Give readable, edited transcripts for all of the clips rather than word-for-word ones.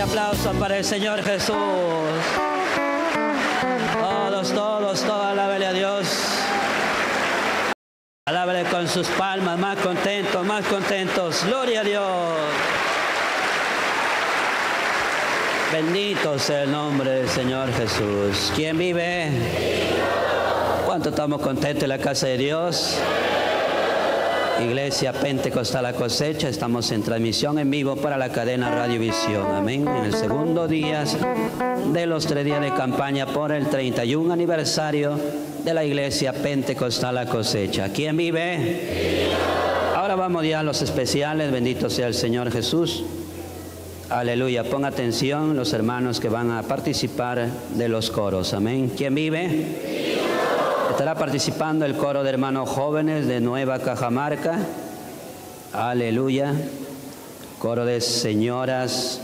aplauso para el Señor Jesús. Todos, alábele a Dios. Alábele con sus palmas, más contentos. Gloria a Dios. Bendito sea el nombre del Señor Jesús. ¿Quién vive? ¿Cuánto estamos contentos en la casa de Dios? Iglesia Pentecostal La Cosecha, estamos en transmisión en vivo para la cadena Radiovisión. Amén. En el segundo día de los 3 días de campaña por el 31 aniversario de la Iglesia Pentecostal La Cosecha. ¿Quién vive? Ahora vamos ya a los especiales. Bendito sea el Señor Jesús. Aleluya. Ponga atención los hermanos que van a participar de los coros. Amén. ¿Quién vive? Estará participando el coro de hermanos jóvenes de Nueva Cajamarca. Aleluya. Coro de señoras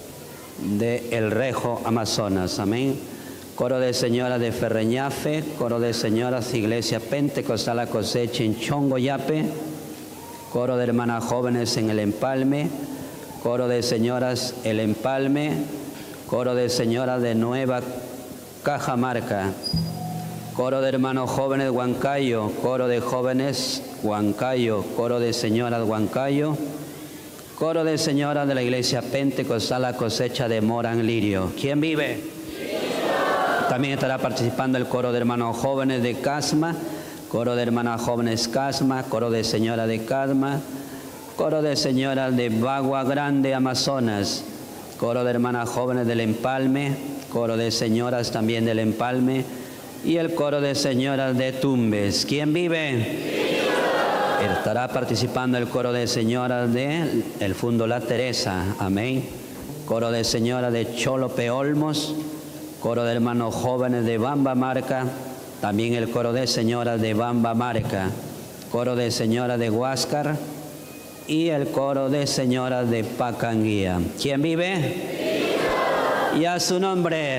de El Rejo, Amazonas. Amén. Coro de señoras de Ferreñafe. Coro de señoras Iglesia Pentecostal La Cosecha en Chongoyape. Coro de hermanas jóvenes en El Empalme. Coro de señoras El Empalme. Coro de señoras de Nueva Cajamarca. Coro de hermanos jóvenes Huancayo, coro de jóvenes Huancayo, coro de señoras Huancayo, coro de señoras de la Iglesia Pentecostal La Cosecha de Morán Lirio. ¿Quién vive? También estará participando el coro de hermanos jóvenes de Casma, coro de hermanas jóvenes Casma, coro de señoras de Casma, coro de señoras de Bagua Grande, Amazonas, coro de hermanas jóvenes del Empalme, coro de señoras también del Empalme, y el coro de señoras de Tumbes. ¿Quién vive? Estará participando el coro de señoras de el Fundo La Teresa. Amén. Coro de señoras de Cholope Olmos. Coro de hermanos jóvenes de Bamba Marca. También el coro de señoras de Bamba Marca. Coro de señoras de Huáscar. Y el coro de señoras de Pacanguía. ¿Quién vive? Y a su nombre.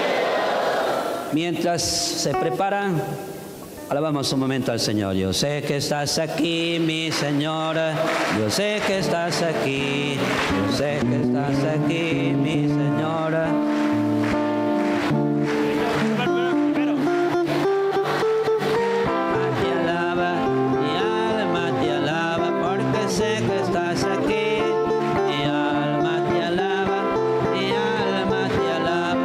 Mientras se preparan, alabamos un momento al Señor. Yo sé que estás aquí, mi Señor. Yo sé que estás aquí. Yo sé que estás aquí, mi Señor. Te alaba, mi alma te alaba, porque sé que estás aquí. Mi alma te alaba, mi alma te alaba.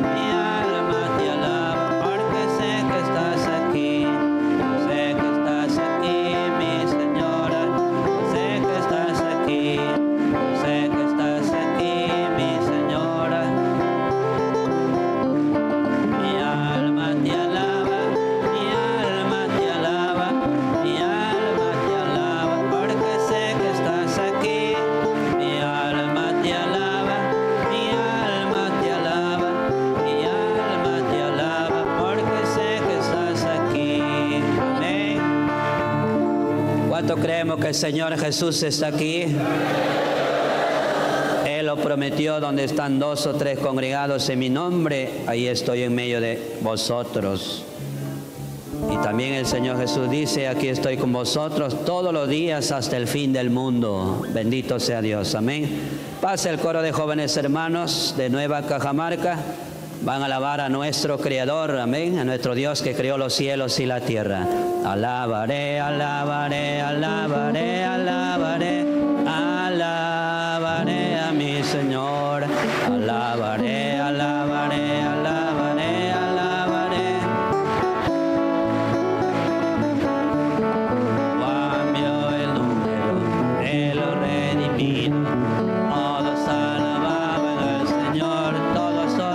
Creemos que el Señor Jesús está aquí. Él lo prometió: donde están 2 o 3 congregados en mi nombre, ahí estoy en medio de vosotros. Y también el Señor Jesús dice: aquí estoy con vosotros todos los días hasta el fin del mundo. Bendito sea Dios. Amén. Pasa el coro de jóvenes hermanos de Nueva Cajamarca. Van a alabar a nuestro Creador, amén, a nuestro Dios que creó los cielos y la tierra. Alabaré, alabaré, alabaré, alabaré, alabaré a mi Señor. Alabaré, alabaré, alabaré, alabaré. Cambio el número de los redimidos. Todos alababan al Señor, todos.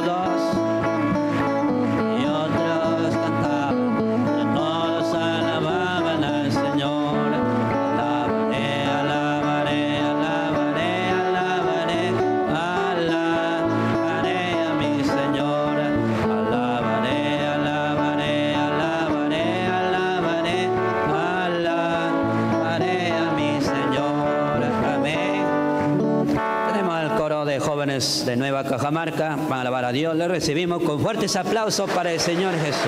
De Nueva Cajamarca, van a alabar a Dios. Le recibimos con fuertes aplausos para el Señor Jesús.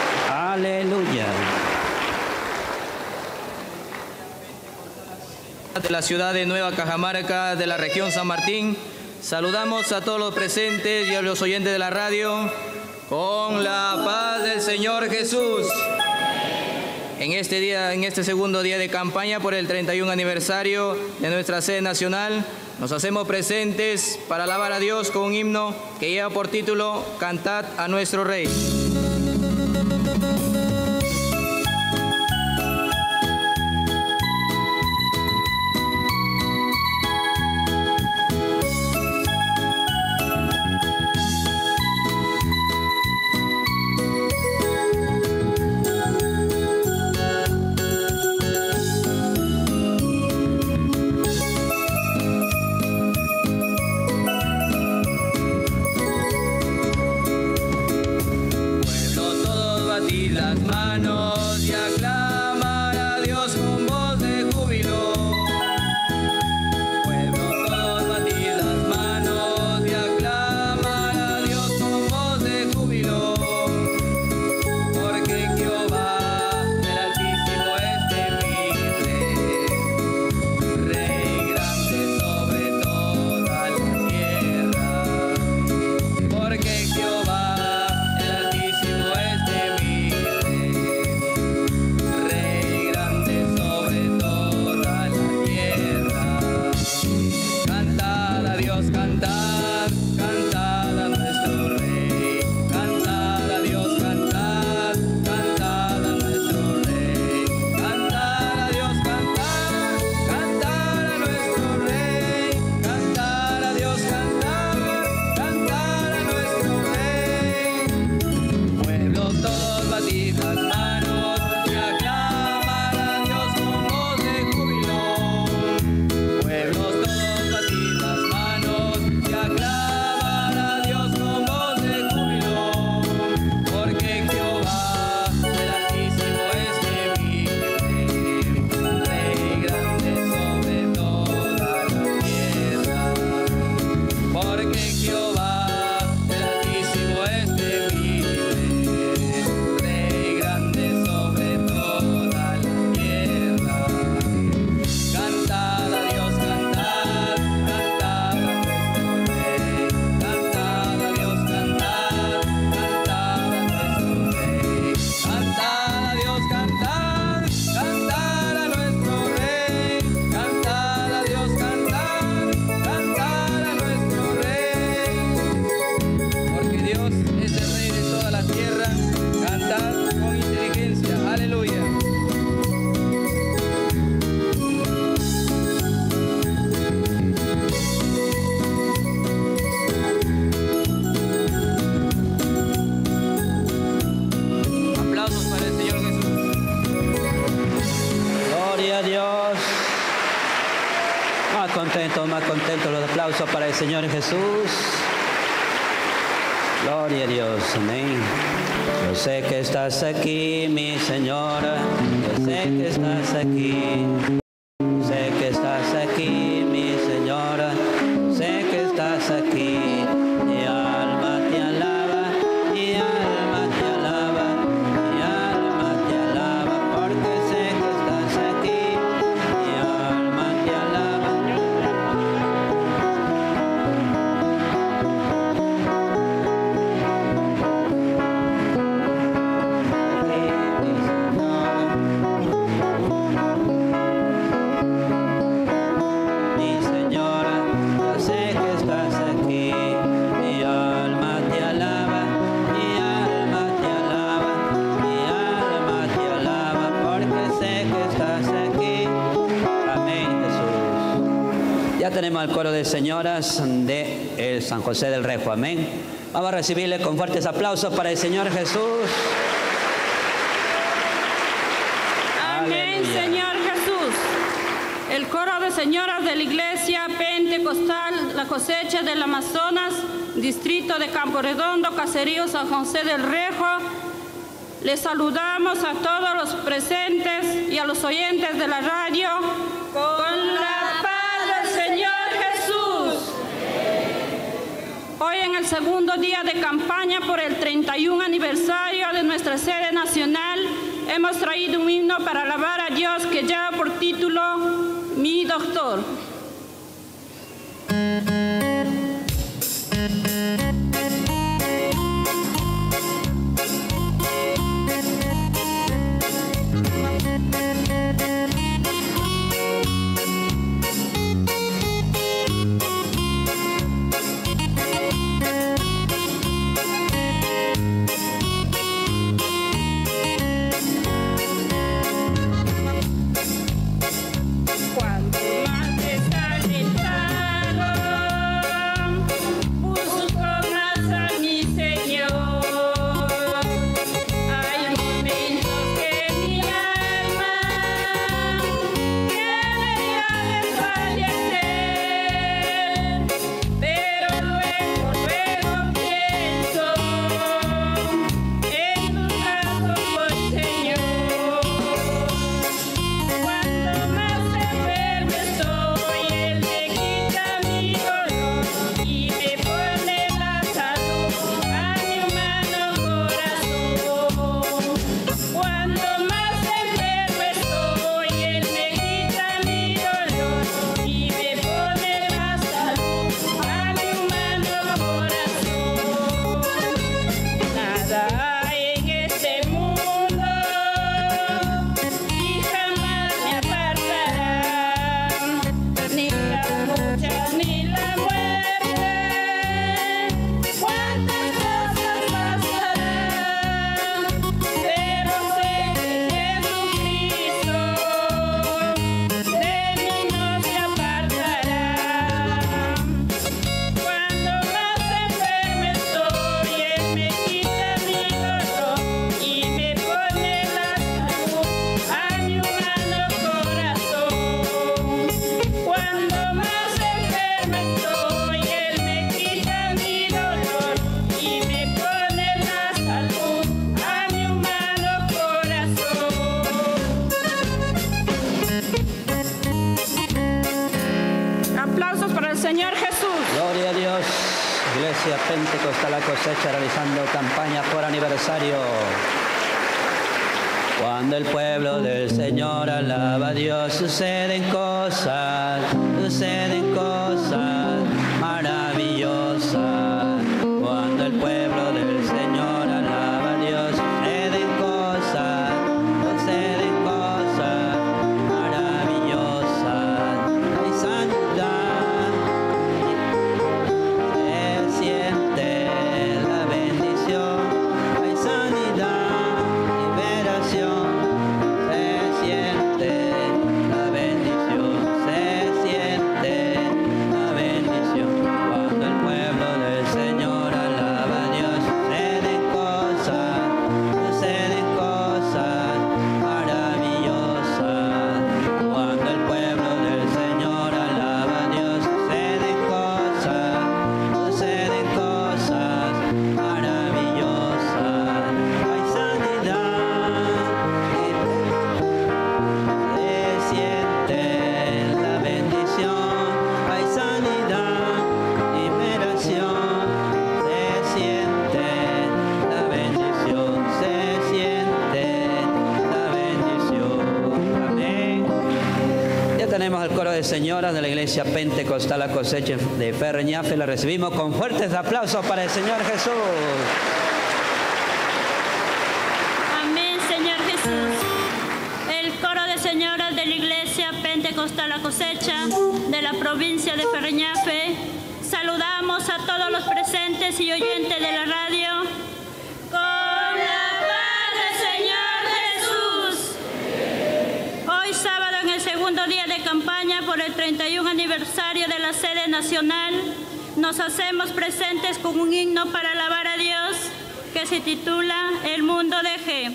Aleluya. de la ciudad de Nueva Cajamarca, de la región San Martín. Saludamos a todos los presentes y a los oyentes de la radio con la paz del Señor Jesús. En este día, en este segundo día de campaña por el 31 aniversario de nuestra sede nacional, nos hacemos presentes para alabar a Dios con un himno que lleva por título Cantad a nuestro Rey. Más contento, los aplausos para el Señor Jesús. Gloria a Dios, amén. Yo sé que estás aquí, mi Señora. Yo sé que estás aquí. Yo sé que estás aquí, mi Señora. Yo sé que estás aquí. Mi alma te alaba, mi alma te alaba, mi alma te alaba, porque sé que estás aquí. Mi alma te alaba. Ya tenemos el coro de señoras de San José del Rejo, amén. Vamos a recibirle con fuertes aplausos para el Señor Jesús. Amén, Aleluya. Señor Jesús. El coro de señoras de la Iglesia Pentecostal La Cosecha del Amazonas, distrito de Campo Redondo, caserío San José del Rejo. Les saludamos a todos los presentes y a los oyentes de la radio con la paz del Señor Jesús. Hoy en el segundo día de campaña por el 31 aniversario de nuestra sede nacional, hemos traído un himno para alabar a Dios que lleva por título Mi doctor. Señor Jesús. Gloria a Dios. Iglesia Pentecostal La Cosecha realizando campaña por aniversario. Cuando el pueblo del Señor alaba a Dios, suceden cosas maravillosas. Cuando el pueblo del Señor alaba a Dios, suceden cosas maravillosas. Hay sanidad, se siente la bendición. Hay sanidad, liberación, se siente la bendición, se siente la bendición. Cuando el pueblo del Señor alaba a Dios, suceden cosas maravillosas. Cuando el pueblo del Señor alaba a Dios, suceden cosas maravillosas. Hay sanidad, se siente la bendición. Hay sanidad, liberación, se siente la bendición, se siente la bendición. Amén. Ya tenemos al coro de señoras de la Iglesia Pentecostal La Cosecha de Ferreñafe. La recibimos con fuertes aplausos para el Señor Jesús. Amén, Señor Jesús. El coro de señoras de la Iglesia Pentecostal La Cosecha de la provincia de Ferreñafe. Saludamos a todos los presentes y oyentes de la radio. Con la paz del Señor Jesús. Hoy sábado, en el segundo día de campaña por el 31 aniversario de la sede nacional, nos hacemos presentes con un himno para alabar a Dios que se titula El mundo deje.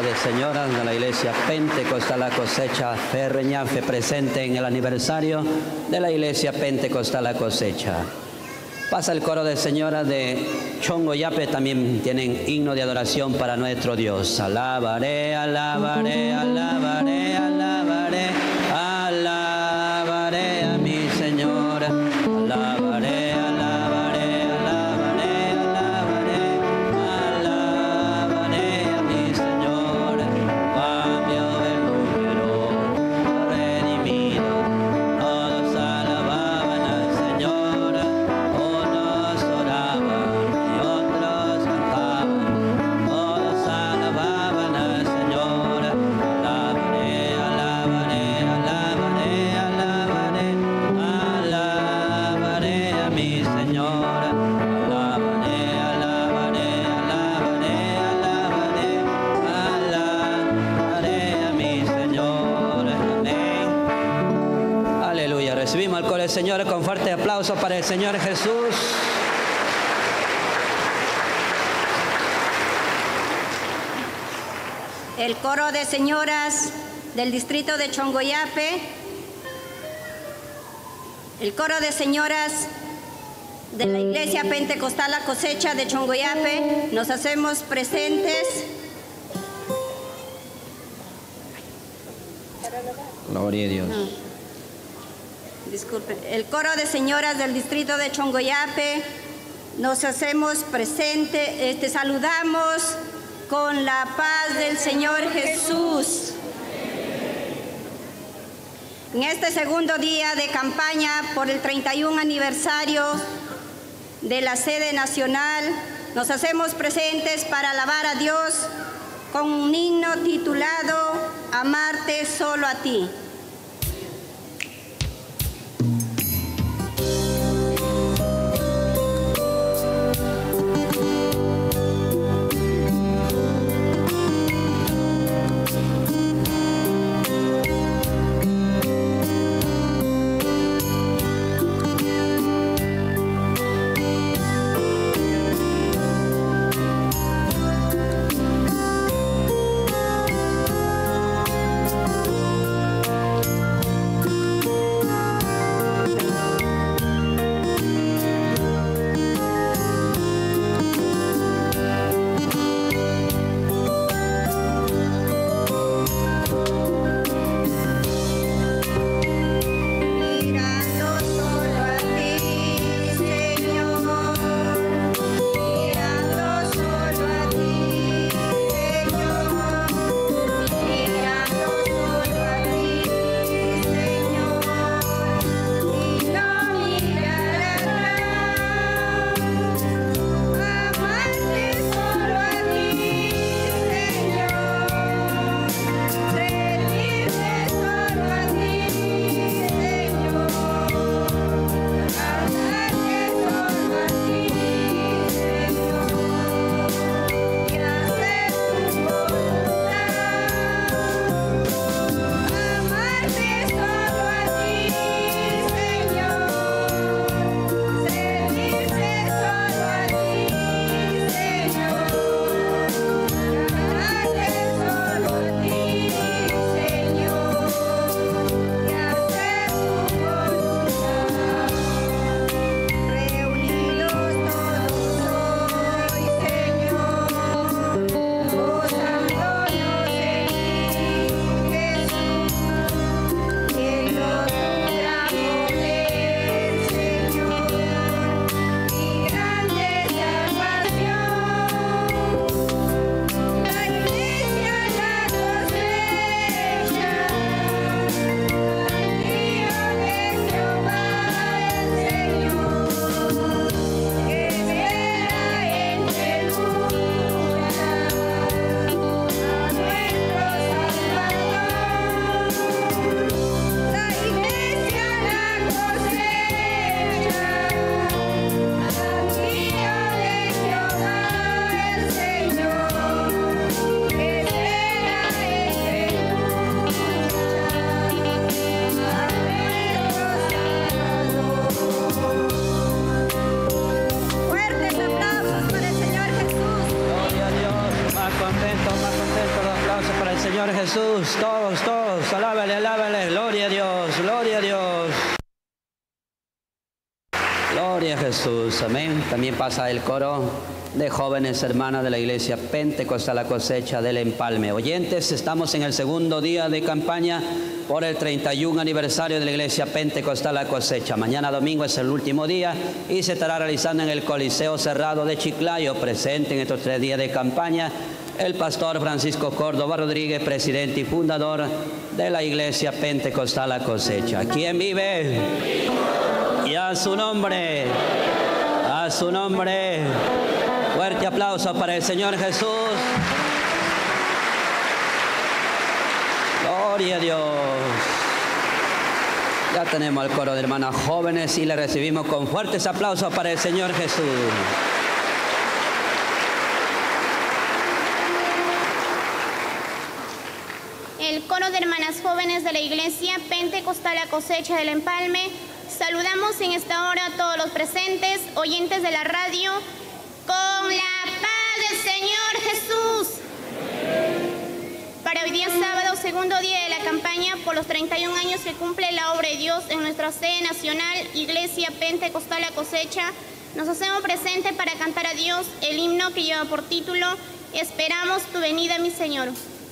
de señoras de la Iglesia Pentecostal La Cosecha Ferreñafe presente en el aniversario de la Iglesia Pentecostal La Cosecha. Pasa el coro de señoras de Chongoyape, también tienen himno de adoración para nuestro Dios. Alabaré, alabaré, alabaré, alabaré, alabaré a mi Señor. Alabaré, alabaré, alabaré, alabaré, alabaré a mi Señor. Cambio el número, redimido, todos alababan al Señor. Unos oraban y otros cantaban, todos alababan al Señor. Alabaré, alabaré, alabaré, alabaré, alabaré a mi Señor. Alabaré, alabaré, alabaré, alabaré, alabaré a mi Señor. Amén. Aleluya. Recibimos al coro del Señor con fuerte aplauso para el Señor Jesús. El coro de señoras del distrito de Chongoyape, el coro de señoras de la Iglesia Pentecostal La Cosecha de Chongoyape, nos hacemos presentes. Gloria a Dios. Disculpen, el coro de señoras del distrito de Chongoyape, nos hacemos presentes, saludamos con la paz del Señor Jesús. En este segundo día de campaña por el 31 aniversario de la sede nacional, nos hacemos presentes para alabar a Dios con un himno titulado Amarte solo a ti. Jesús, todos, todos, alábale, alábale, gloria a Dios, gloria a Dios. Gloria a Jesús, amén. También pasa el coro de jóvenes hermanas de la iglesia Pentecostal La Cosecha del Empalme. Oyentes, estamos en el segundo día de campaña por el 31 aniversario de la iglesia Pentecostal La Cosecha. Mañana domingo es el último día y se estará realizando en el Coliseo Cerrado de Chiclayo. Presente en estos 3 días de campaña el pastor Francisco Córdoba Rodríguez, presidente y fundador de la iglesia Pentecostal La Cosecha. ¿Quién vive? Y a su nombre, a su nombre. Fuerte aplauso para el Señor Jesús. Gloria a Dios. Ya tenemos al coro de hermanas jóvenes y le recibimos con fuertes aplausos para el Señor Jesús. El coro de hermanas jóvenes de la iglesia Pentecostal La Cosecha del Empalme. Saludamos en esta hora a todos los presentes, oyentes de la radio, con la paz del Señor Jesús. Para hoy día sábado, segundo día de la campaña por los 31 años que cumple la obra de Dios en nuestra sede nacional, Iglesia Pentecostal La Cosecha, nos hacemos presentes para cantar a Dios el himno que lleva por título Esperamos tu venida, mi Señor.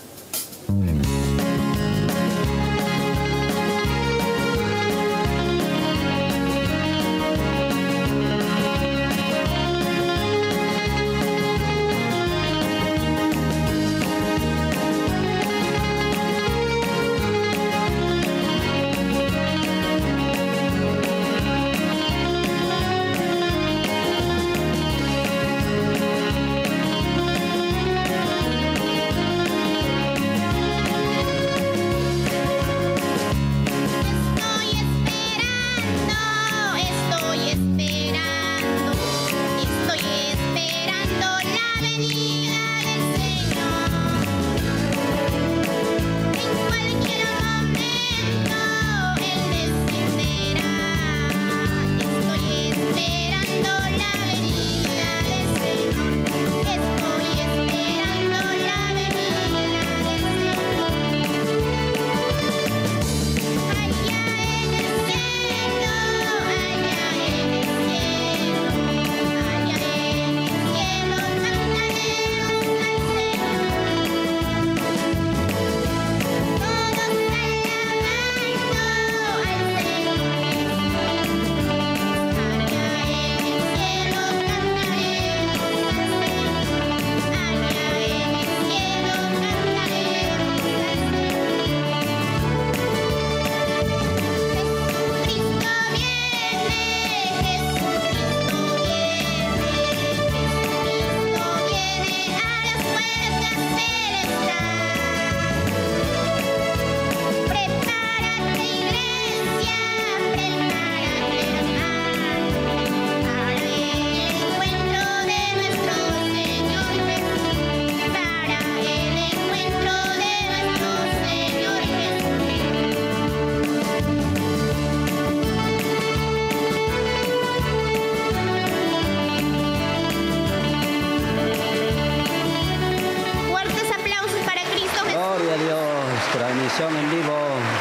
En vivo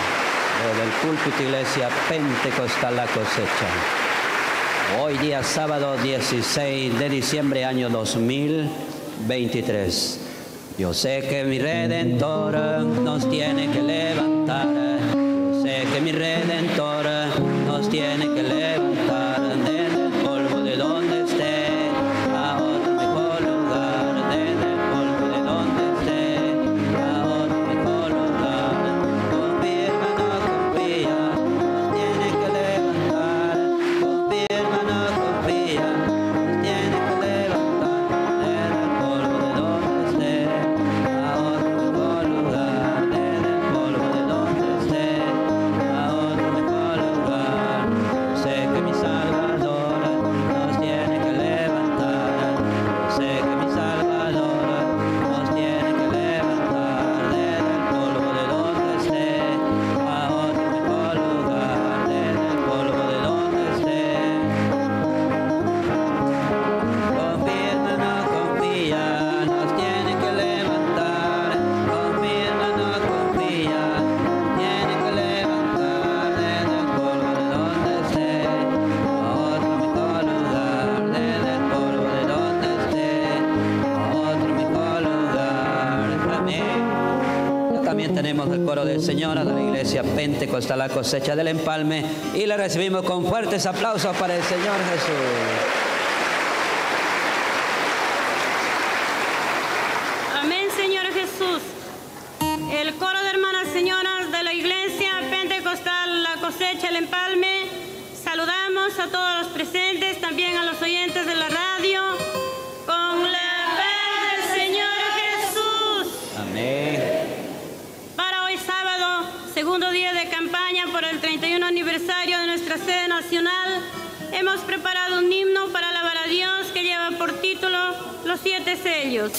del púlpito Iglesia Pentecostal La Cosecha. Hoy día sábado 16 de diciembre año 2023. Yo sé que mi Redentor nos tiene que levantar. Yo sé que mi Redentor nos tiene que levantar desde el polvo de donde esté a otro mejor lugar, desde el polvo de donde esté a otro mejor lugar. Confirma, no confía, nos tiene que levantar. Confirma, no confía, nos tiene que levantar desde el polvo de donde esté a otro mejor lugar, desde el polvo de donde esté a otro mejor lugar. tenemos el coro del Señor de la Iglesia Pentecostal La Cosecha del Empalme y le recibimos con fuertes aplausos para el Señor Jesús. Amén, Señor Jesús. El coro de hermanas señoras de la Iglesia Pentecostal La Cosecha del Empalme, saludamos a todos los presentes, también a los oyentes de la radio, con la paz del Señor Jesús. Amén. Para hoy sábado, segundo día de campaña por el 31 aniversario de nuestra sede nacional, hemos preparado un himno para alabar a Dios que lleva por título Los 7 sellos.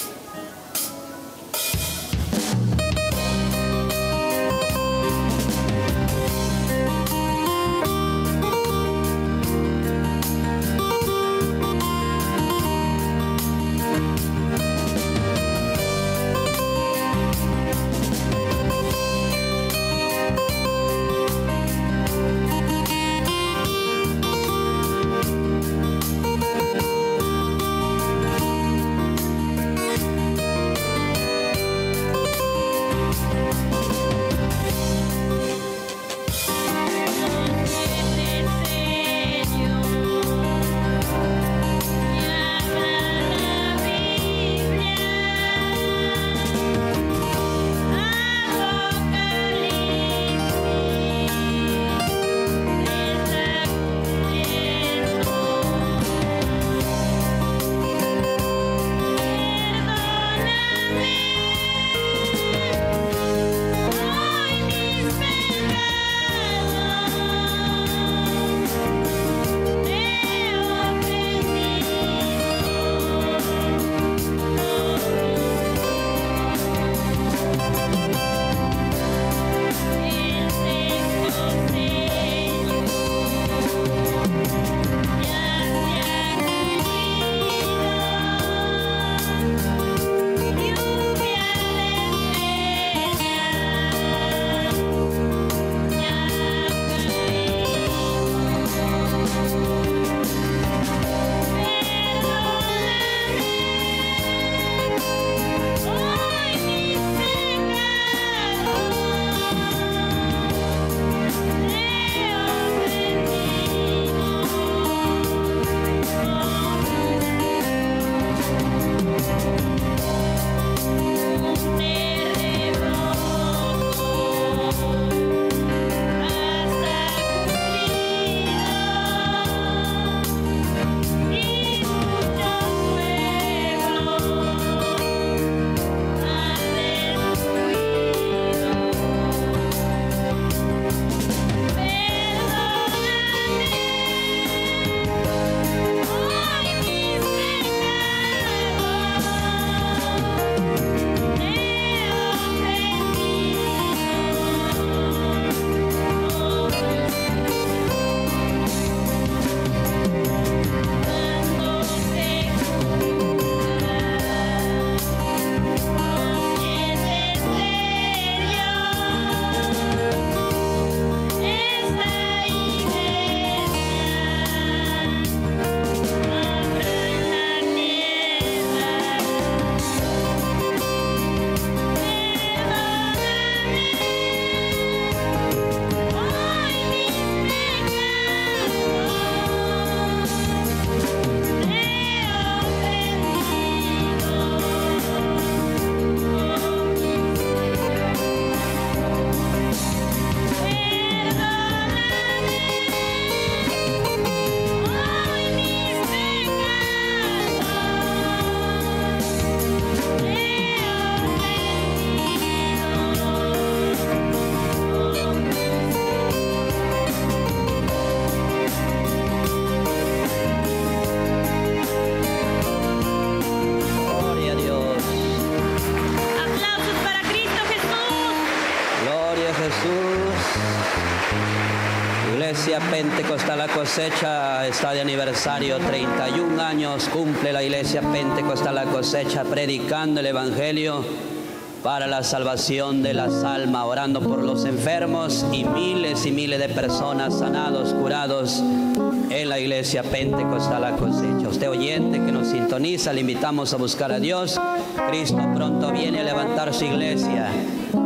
Iglesia Pentecostal La Cosecha está de aniversario, 31 años cumple la Iglesia Pentecostal La Cosecha predicando el Evangelio para la salvación de las almas, orando por los enfermos y miles de personas sanados, curados en la Iglesia Pentecostal La Cosecha. Usted oyente que nos sintoniza, le invitamos a buscar a Dios. Cristo pronto viene a levantar su iglesia. Y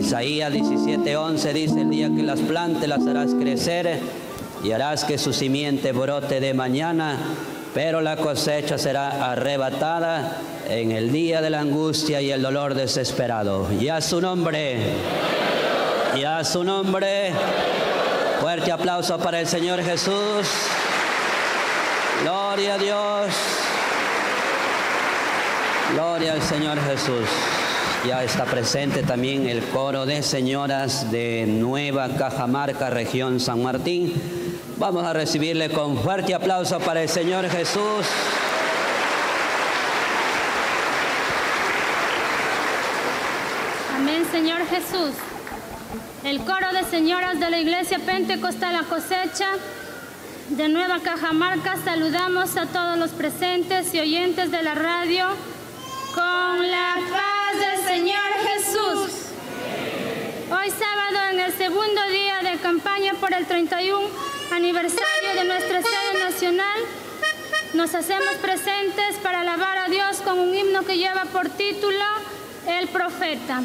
Isaías 17:11 dice: el día que las plantes las harás crecer y harás que su simiente brote de mañana, pero la cosecha será arrebatada en el día de la angustia y el dolor desesperado. Y a su nombre, y a su nombre, fuerte aplauso para el Señor Jesús. Gloria a Dios. Gloria al Señor Jesús. Ya está presente también el coro de señoras de Nueva Cajamarca, región San Martín. Vamos a recibirle con fuerte aplauso para el Señor Jesús. Amén, Señor Jesús. El coro de señoras de la Iglesia Pentecostal La Cosecha de Nueva Cajamarca, saludamos a todos los presentes y oyentes de la radio con la paz del Señor Jesús. Hoy sábado, en el segundo día de campaña por el 31 aniversario de nuestra sede nacional, nos hacemos presentes para alabar a Dios con un himno que lleva por título El Profeta.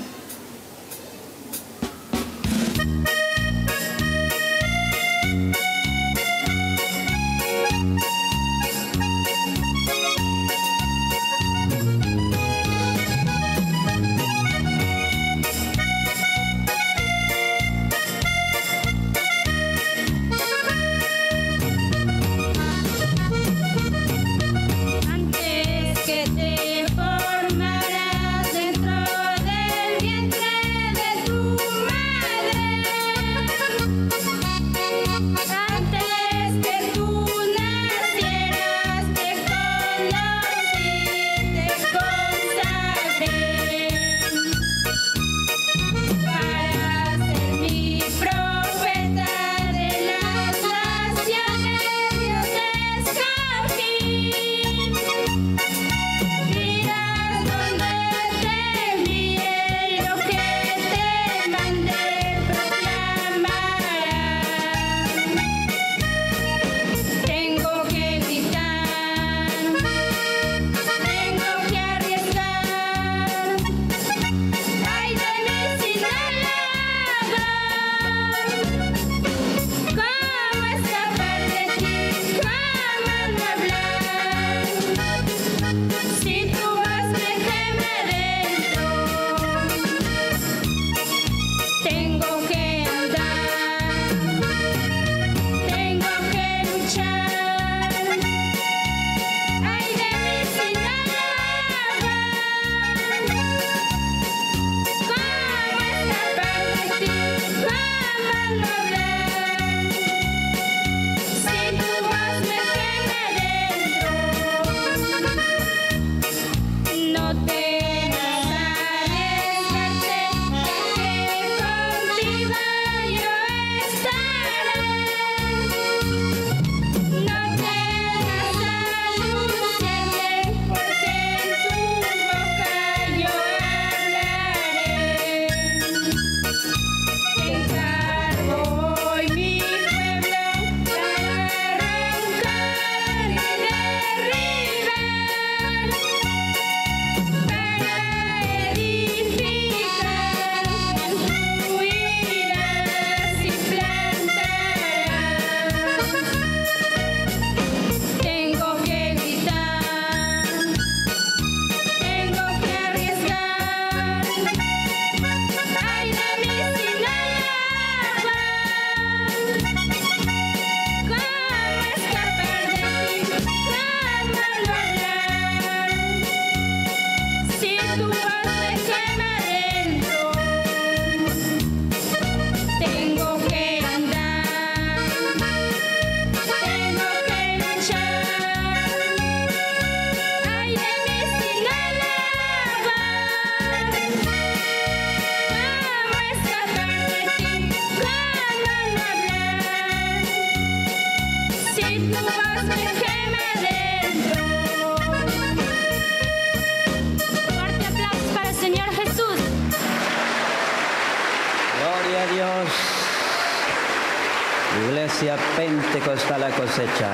Iglesia Pentecostal La Cosecha.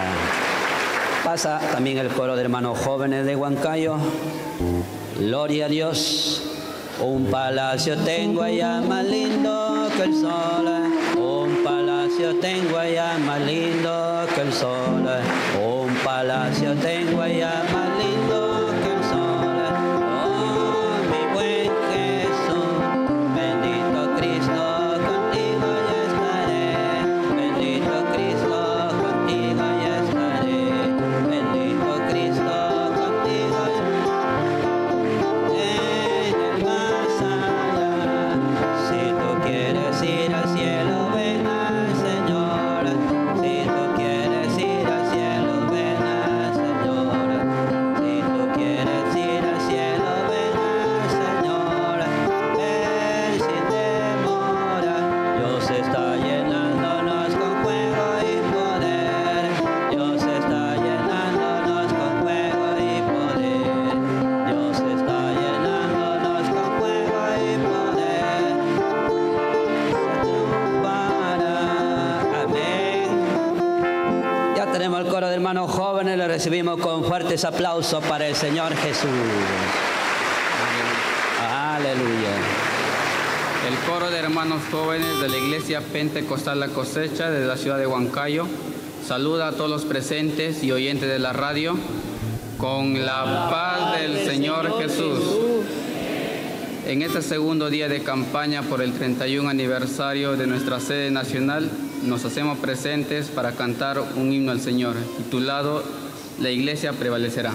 Pasa también el coro de hermanos jóvenes de Huancayo. Gloria a Dios. Un palacio tengo allá más lindo que el sol. Un palacio tengo allá más lindo que el sol. Un palacio tengo allá más lindo que el sol. Oh, mi buen Jesús, bendito Cristo, contigo ya estaré. Bendito Cristo, contigo ya estaré. Bendito Cristo, contigo ya en el más allá. Si tú quieres ir al cielo, ven al Señor. Si tú quieres ir al cielo, ven al Señor. Si tú quieres ir al cielo, ven al Señor. Ven sin demora. Dios está llenándonos con fuego y poder. Dios está llenándonos con fuego y poder. Dios está llenándonos con fuego y poder. Para. Amén. Ya tenemos el coro de hermanos jóvenes, le recibimos con fuertes aplausos para el Señor Jesús. Aleluya. El coro de hermanos jóvenes de la Iglesia Pentecostal La Cosecha de la ciudad de Huancayo saluda a todos los presentes y oyentes de la radio con la paz del Señor Jesús. En este segundo día de campaña por el 31 aniversario de nuestra sede nacional, nos hacemos presentes para cantar un himno al Señor, titulado La Iglesia prevalecerá.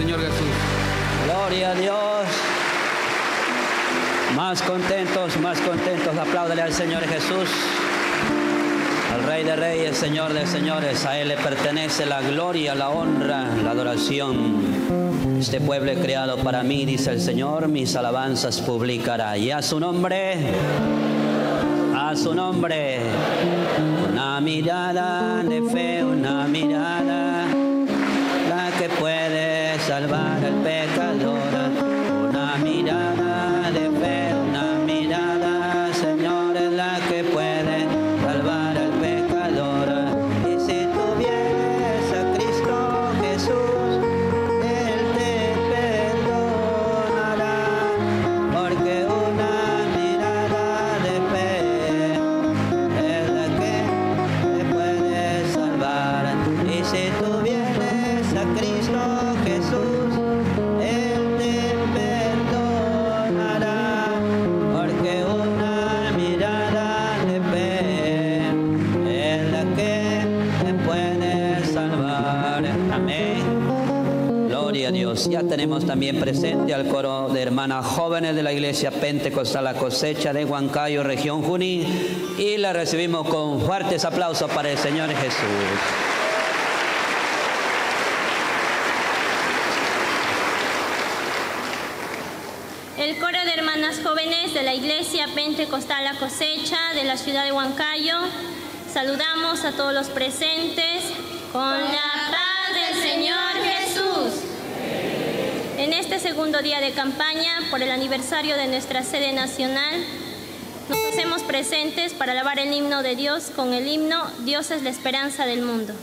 Señor Jesús. Gloria a Dios. Más contentos, apláudale al Señor Jesús, al Rey de Reyes, Señor de Señores. A Él le pertenece la gloria, la honra, la adoración. Este pueblo creado para mí, dice el Señor, mis alabanzas publicará. Y a su nombre, una mirada de fe, una mirada, la que puede salvar al pecador. Una mirada de fe, una mirada, Señor, es la que puede salvar al pecador. Y si tú vienes a Cristo Jesús, Él te perdonará, porque una mirada de fe es la que te puede salvar. Y si tú vienes a Cristo Jesús, Él te perdonará, porque una mirada de fe es la que te puede salvar. Amén. Gloria a Dios. Ya tenemos también presente al coro de hermanas jóvenes de la Iglesia Pentecostal La Cosecha de Huancayo, región Junín, y la recibimos con fuertes aplausos para el Señor Jesús. El coro de hermanas jóvenes de la Iglesia Pentecostal La Cosecha de la ciudad de Huancayo, saludamos a todos los presentes con la paz del Señor Jesús. En este segundo día de campaña por el aniversario de nuestra sede nacional, nos hacemos presentes para alabar el himno de Dios con el himno Dios es la esperanza del mundo.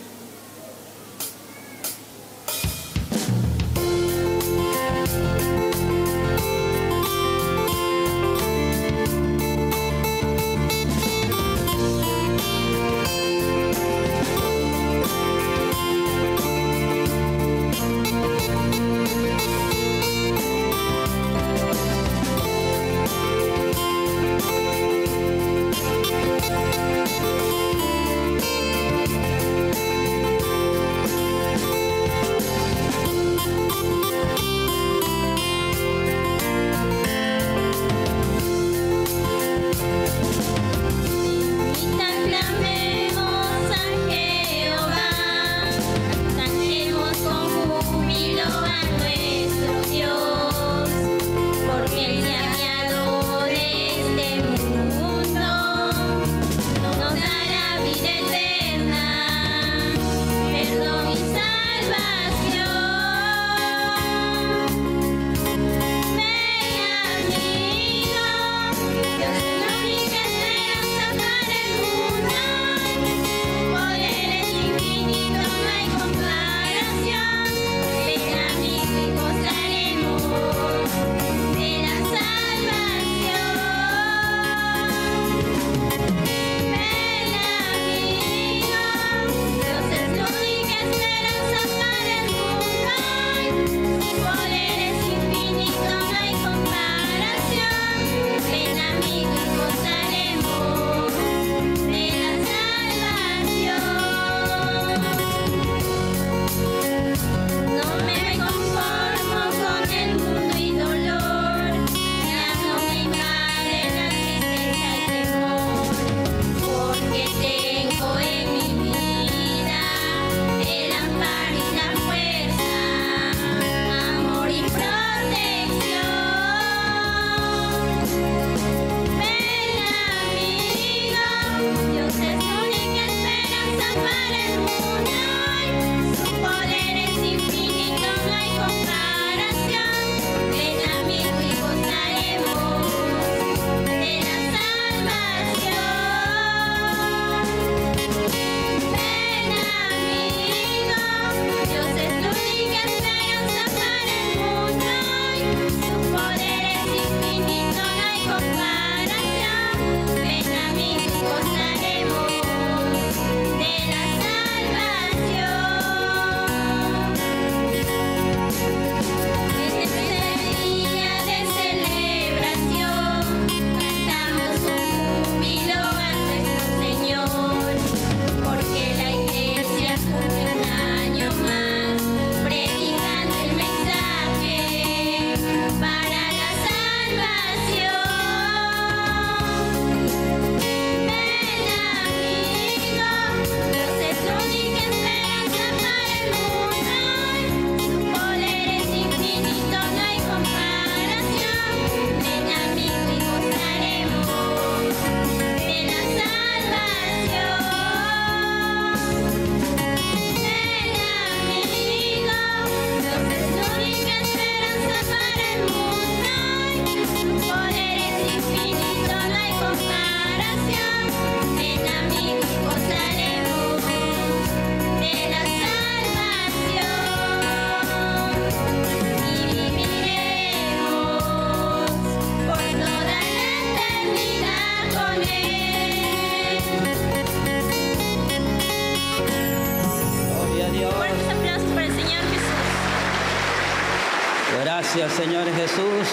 Gracias, Señor Jesús,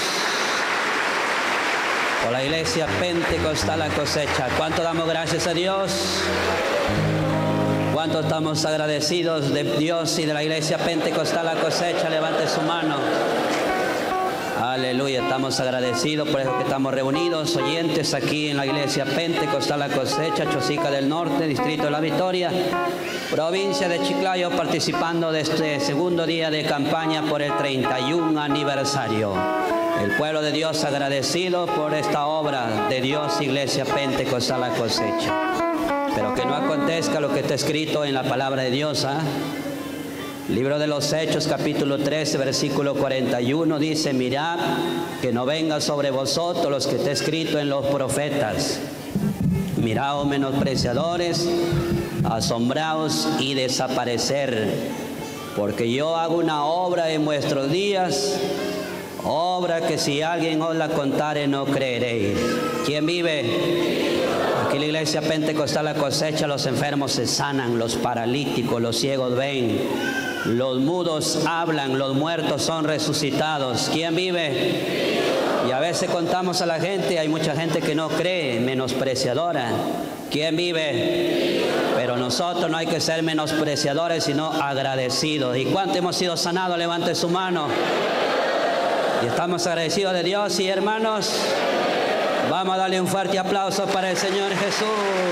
por la iglesia Pentecostal La Cosecha. ¿Cuánto damos gracias a Dios? ¿Cuánto estamos agradecidos de Dios y de la iglesia Pentecostal La Cosecha? Levante su mano. Aleluya, estamos agradecidos por eso que estamos reunidos, oyentes aquí en la iglesia Pentecostal La Cosecha, Chosica del Norte, Distrito de La Victoria, provincia de Chiclayo, participando de este segundo día de campaña por el 31 aniversario. El pueblo de Dios agradecido por esta obra de Dios, iglesia Pentecostal La Cosecha. Pero que no acontezca lo que está escrito en la palabra de Dios, Libro de los Hechos, capítulo 13, versículo 41, dice: mirad que no venga sobre vosotros los que está escrito en los profetas. Mirad, menospreciadores, asombraos y desaparecer, porque yo hago una obra en vuestros días, obra que si alguien os la contare no creeréis. ¿Quién vive? Aquí en la iglesia Pentecostal La Cosecha los enfermos se sanan, los paralíticos, los ciegos ven, los mudos hablan, los muertos son resucitados. ¿Quién vive? Y a veces contamos a la gente, hay mucha gente que no cree, menospreciadora. ¿Quién vive? Pero nosotros no hay que ser menospreciadores, sino agradecidos. ¿Y cuánto hemos sido sanados? Levante su mano. Y estamos agradecidos de Dios. Y hermanos, vamos a darle un fuerte aplauso para el Señor Jesús.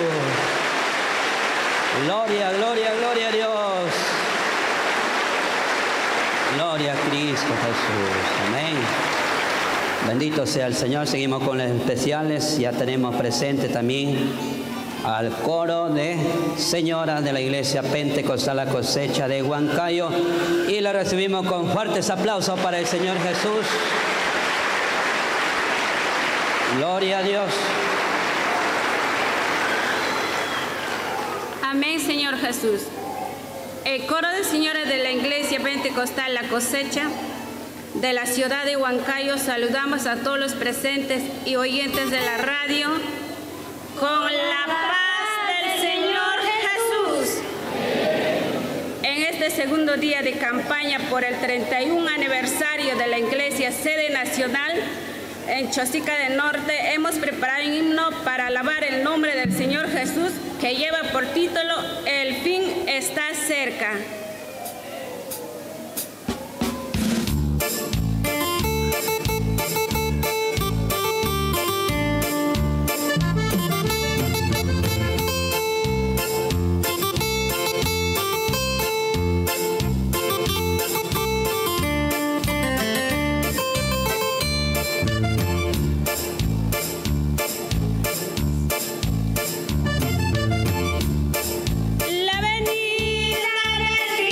Gloria, gloria, gloria a Dios. Gloria a Cristo Jesús. Amén. Bendito sea el Señor. Seguimos con los especiales. Ya tenemos presente también al coro de señoras de la iglesia Pentecostal La Cosecha de Huancayo. Y le recibimos con fuertes aplausos para el Señor Jesús. Gloria a Dios. Amén, Señor Jesús. El coro de señoras de la iglesia Pentecostal La Cosecha de la ciudad de Huancayo, saludamos a todos los presentes y oyentes de la radio con la paz del Señor Jesús. En este segundo día de campaña por el 31 aniversario de la iglesia sede nacional en Chosica del Norte, hemos preparado un himno para alabar el nombre del Señor Jesús, que lleva por título El fin está cerca. La venida del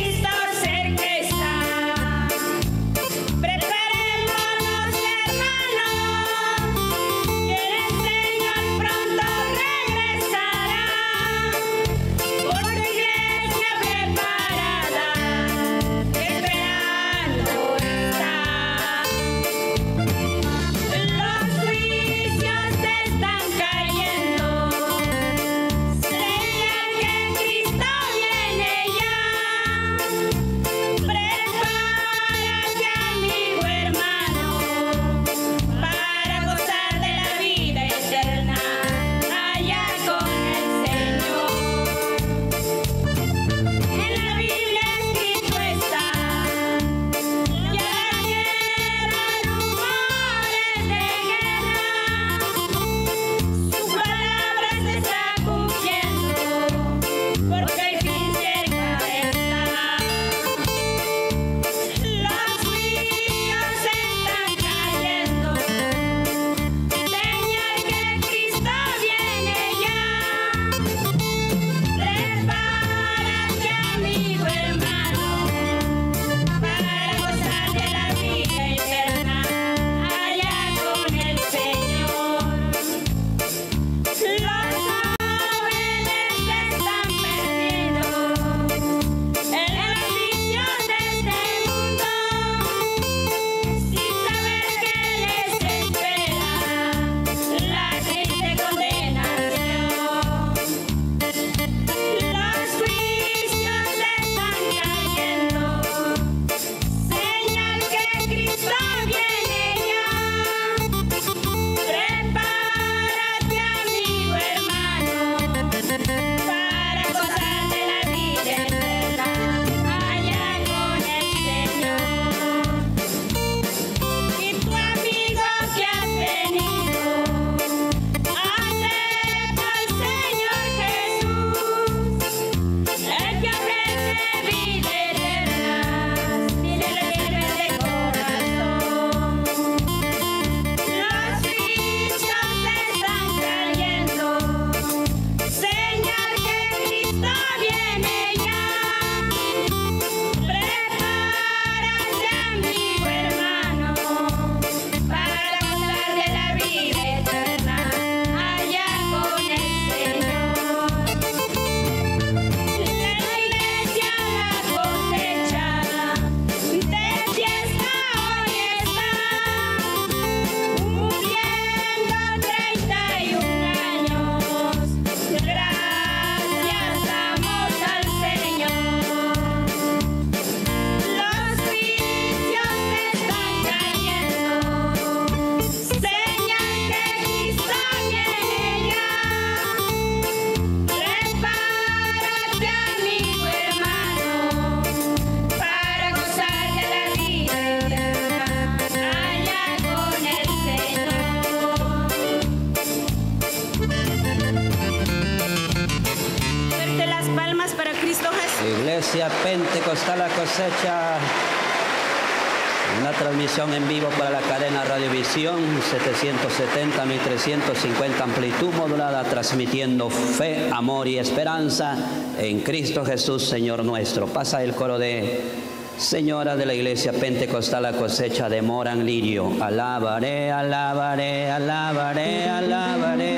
Iglesia Pentecostal La Cosecha, una transmisión en vivo para la cadena Radiovisión 770, 1350 amplitud modulada, transmitiendo fe, amor y esperanza en Cristo Jesús, Señor nuestro. Pasa el coro de Señora de la Iglesia Pentecostal La Cosecha de Morán Lirio. Alabaré, alabaré, alabaré, alabaré,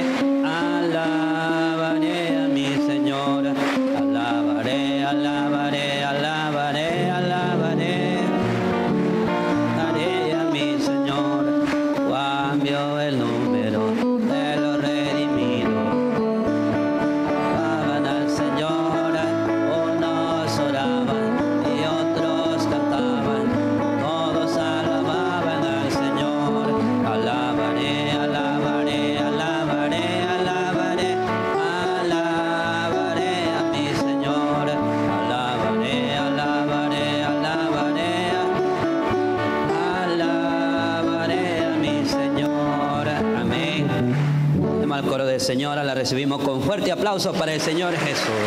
alabaré a mi Señora. Alabaré, alabaré, alabaré, alabaré. Daré a mi Señor. Cambio el número de los redimidos. Alaban al Señor, unos oraban y otros cantaban, todos alababan al Señor. Alabaré, alabaré, alabaré, alabaré, alabaré a mi Señor. Alabaré, alabaré, alabaré, alabaré a mi Señor. Amén. Tema al coro de Señora, la recibimos con fuerte aplauso para el Señor Jesús.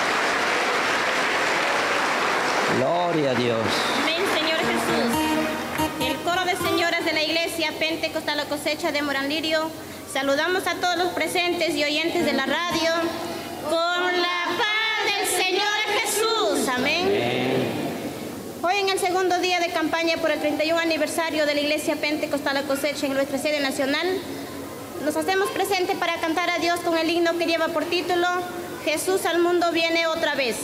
Gloria a Dios. Amén, Señor Jesús. El coro de señoras de la Iglesia Pentecostal La Cosecha de Morán Lirio, saludamos a todos los presentes y oyentes de la radio con la paz del Señor Jesús. Amén. Hoy en el segundo día de campaña por el 31 aniversario de la Iglesia Pentecostal La Cosecha en nuestra sede nacional, nos hacemos presentes para cantar a Dios con el himno que lleva por título Jesús al mundo viene otra vez.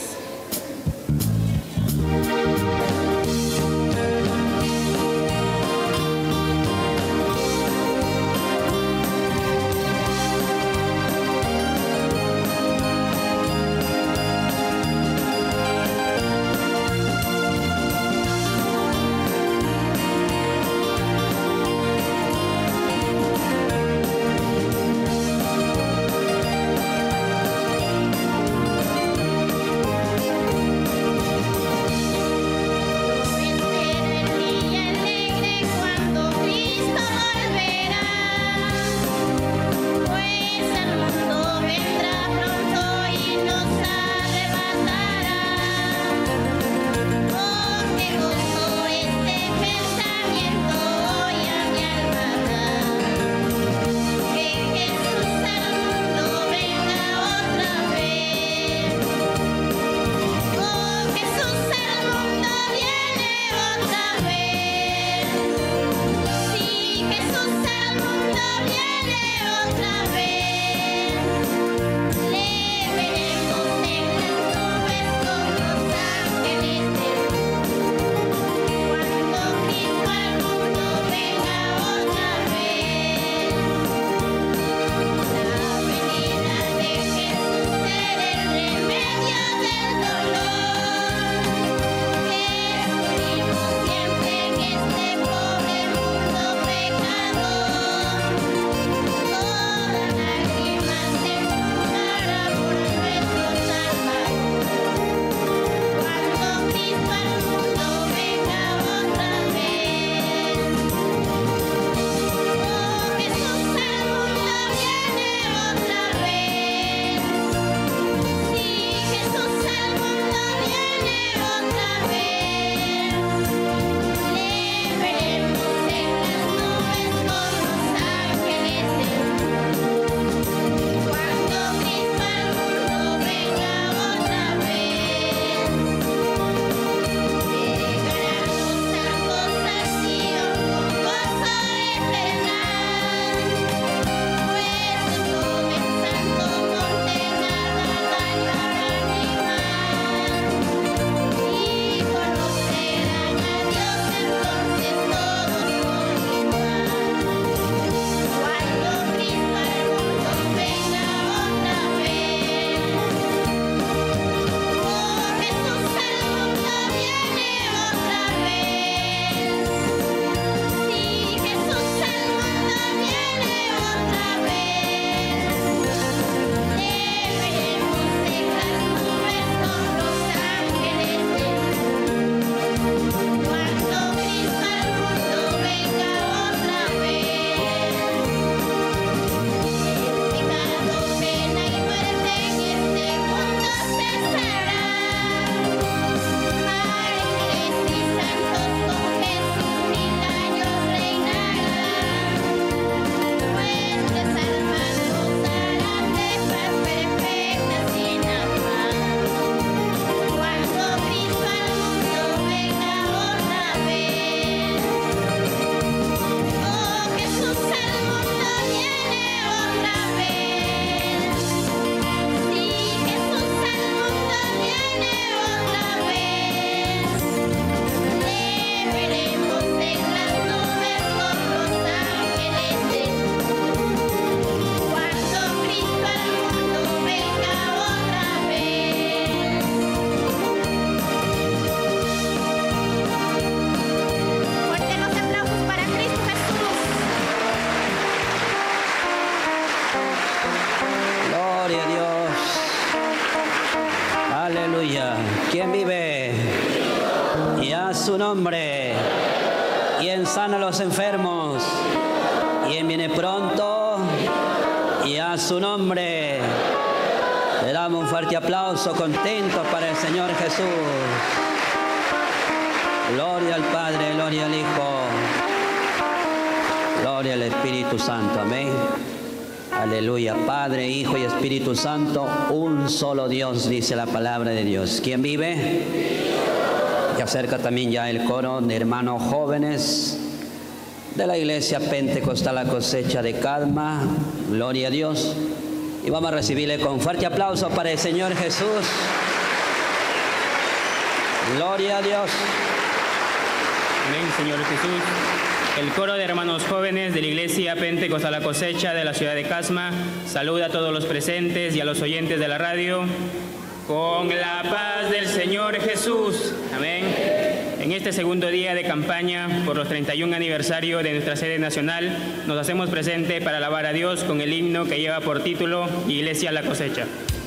su nombre. ¿Quién sana a los enfermos? ¿Quién viene pronto? Y a su nombre. Le damos un fuerte aplauso, contentos para el Señor Jesús. Gloria al Padre, gloria al Hijo, gloria al Espíritu Santo. Amén. Aleluya. Padre, Hijo y Espíritu Santo, un solo Dios, dice la palabra de Dios. ¿Quién vive? Y acerca también ya el coro de hermanos jóvenes de la Iglesia Pentecostal La Cosecha de Cadma. Gloria a Dios. Y vamos a recibirle con fuerte aplauso para el Señor Jesús. Gloria a Dios. Amén, Señor Jesús. El coro de hermanos jóvenes de la Iglesia Pentecostal La Cosecha de la ciudad de Casma saluda a todos los presentes y a los oyentes de la radio con la paz del Señor Jesús. Amén. En este segundo día de campaña por los 31 aniversario de nuestra sede nacional, nos hacemos presente para alabar a Dios con el himno que lleva por título Iglesia La Cosecha.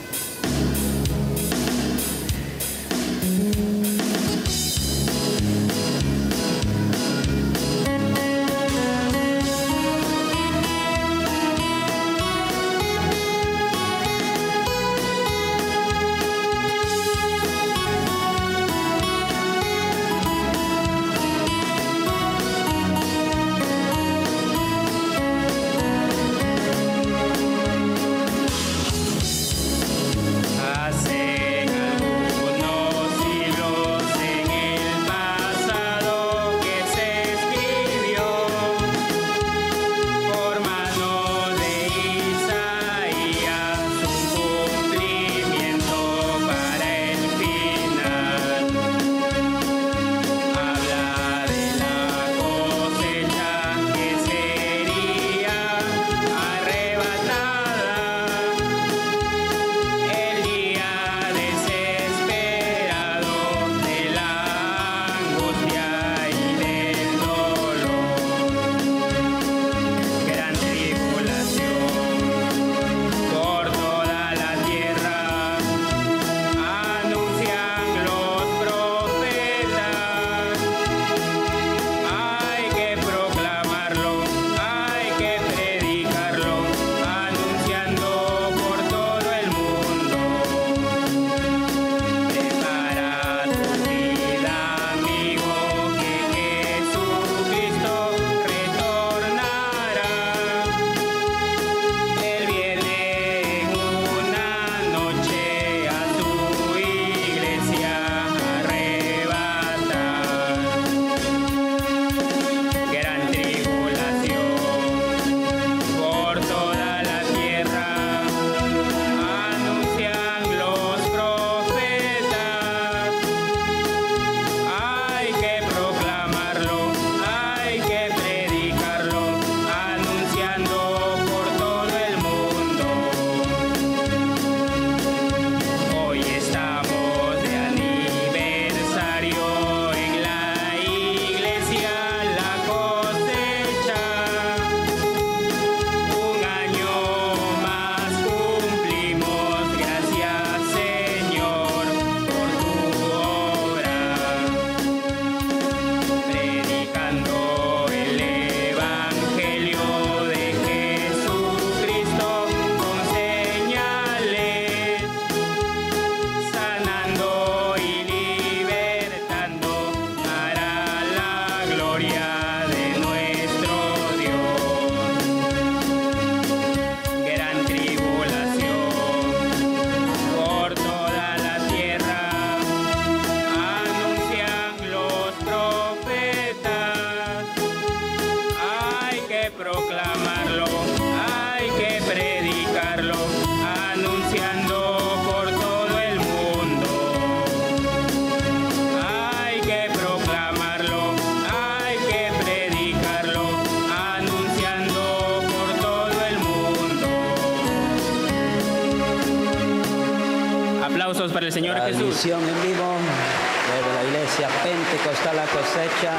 Para el Señor Jesús. Transmisión en vivo desde la Iglesia Pentecostal La Cosecha,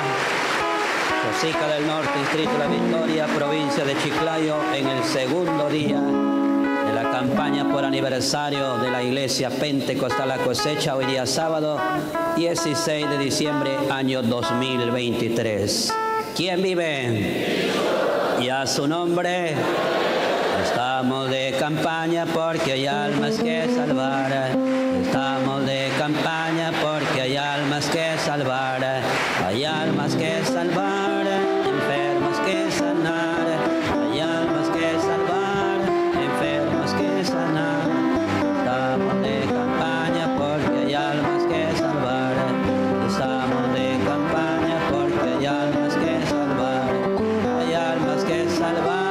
Chosica del Norte, Distrito La Victoria, provincia de Chiclayo, en el segundo día de la campaña por aniversario de la Iglesia Pentecostal La Cosecha, hoy día sábado 16 de diciembre, año 2023. ¿Quién vive? Y a su nombre. Estamos de campaña porque hay almas que salvar. Estamos de campaña porque hay almas que salvar. Hay almas que salvar, enfermos que sanar. Hay almas que salvar, enfermos que sanar. Estamos de campaña porque hay almas que salvar. Estamos de campaña porque hay almas que salvar. Hay almas que salvar.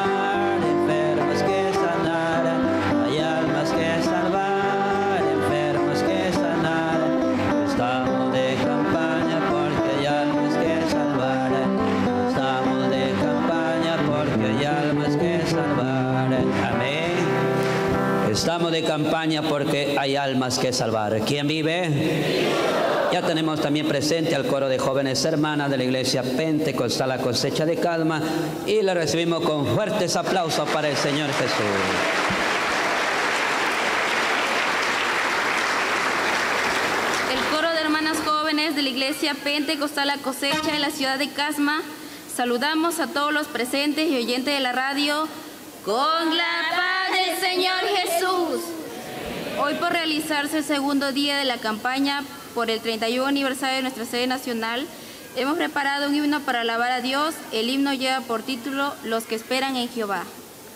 Estamos de campaña porque hay almas que salvar. ¿Quién vive? Ya tenemos también presente al coro de jóvenes hermanas de la Iglesia Pentecostal La Cosecha de Calma y le recibimos con fuertes aplausos para el Señor Jesús. El coro de hermanas jóvenes de la Iglesia Pentecostal La Cosecha de la ciudad de Casma, saludamos a todos los presentes y oyentes de la radio con la paz del Señor Jesús. Hoy, por realizarse el segundo día de la campaña por el 31 aniversario de nuestra sede nacional, hemos preparado un himno para alabar a Dios. El himno lleva por título Los que esperan en Jehová.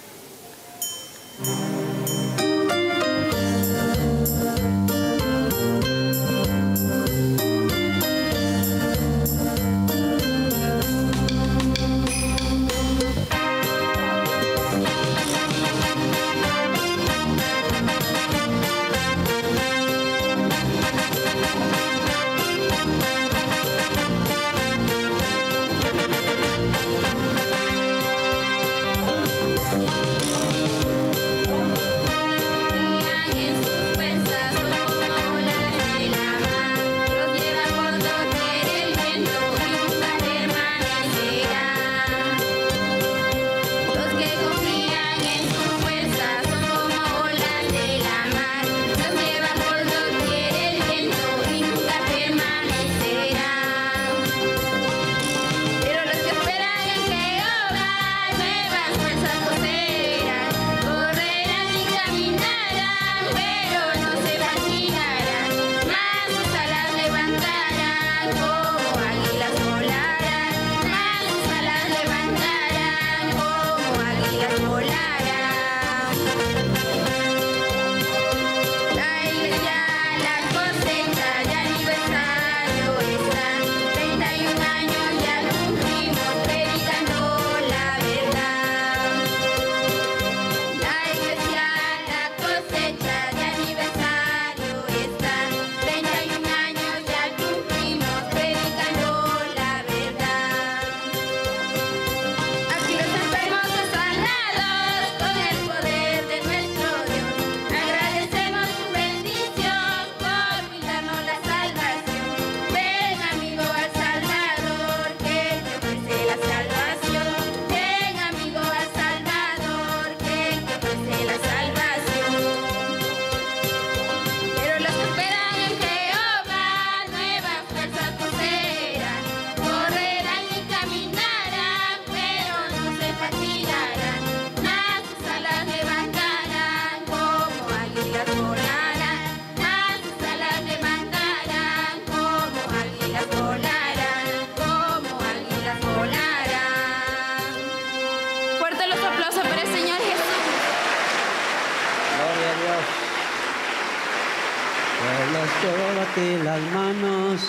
Levante las manos,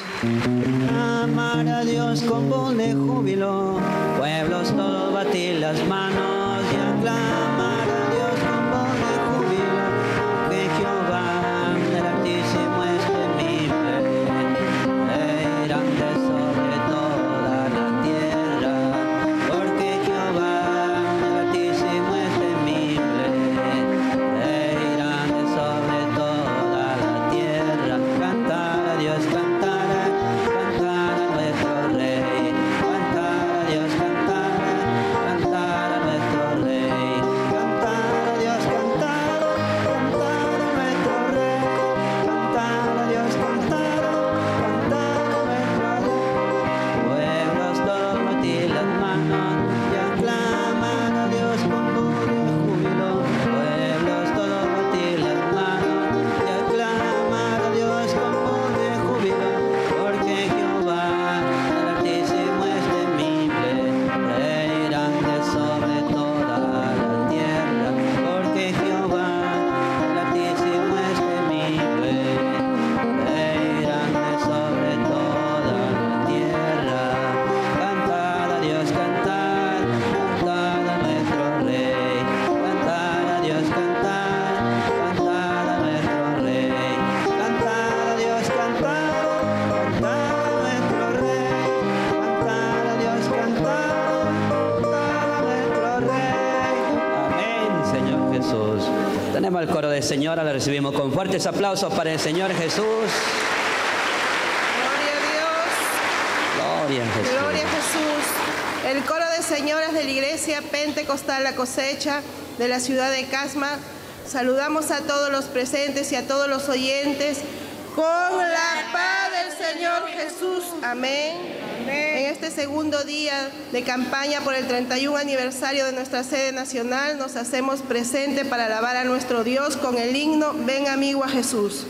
amar a Dios con voz de júbilo. Pueblos todos batir las manos y aclamar a Dios con voz de júbilo. Que Jehová el Altísimo es temible, es grande sobre toda la tierra. Porque Jehová el Altísimo es temible, es grande sobre toda la tierra. Cantar a Dios, cantar a nuestro Rey. Cantar a Dios, cantar a nuestro Rey. Tenemos el coro de señora, le recibimos con fuertes aplausos para el Señor Jesús. Gloria a Dios. Gloria a Jesús. Gloria a Jesús. El coro de señoras de la Iglesia Pentecostal La Cosecha de la ciudad de Casma. Saludamos a todos los presentes y a todos los oyentes con la paz del Señor Jesús. Amén. En este segundo día de campaña por el 31 aniversario de nuestra sede nacional, nos hacemos presentes para alabar a nuestro Dios con el himno Ven amigo a Jesús.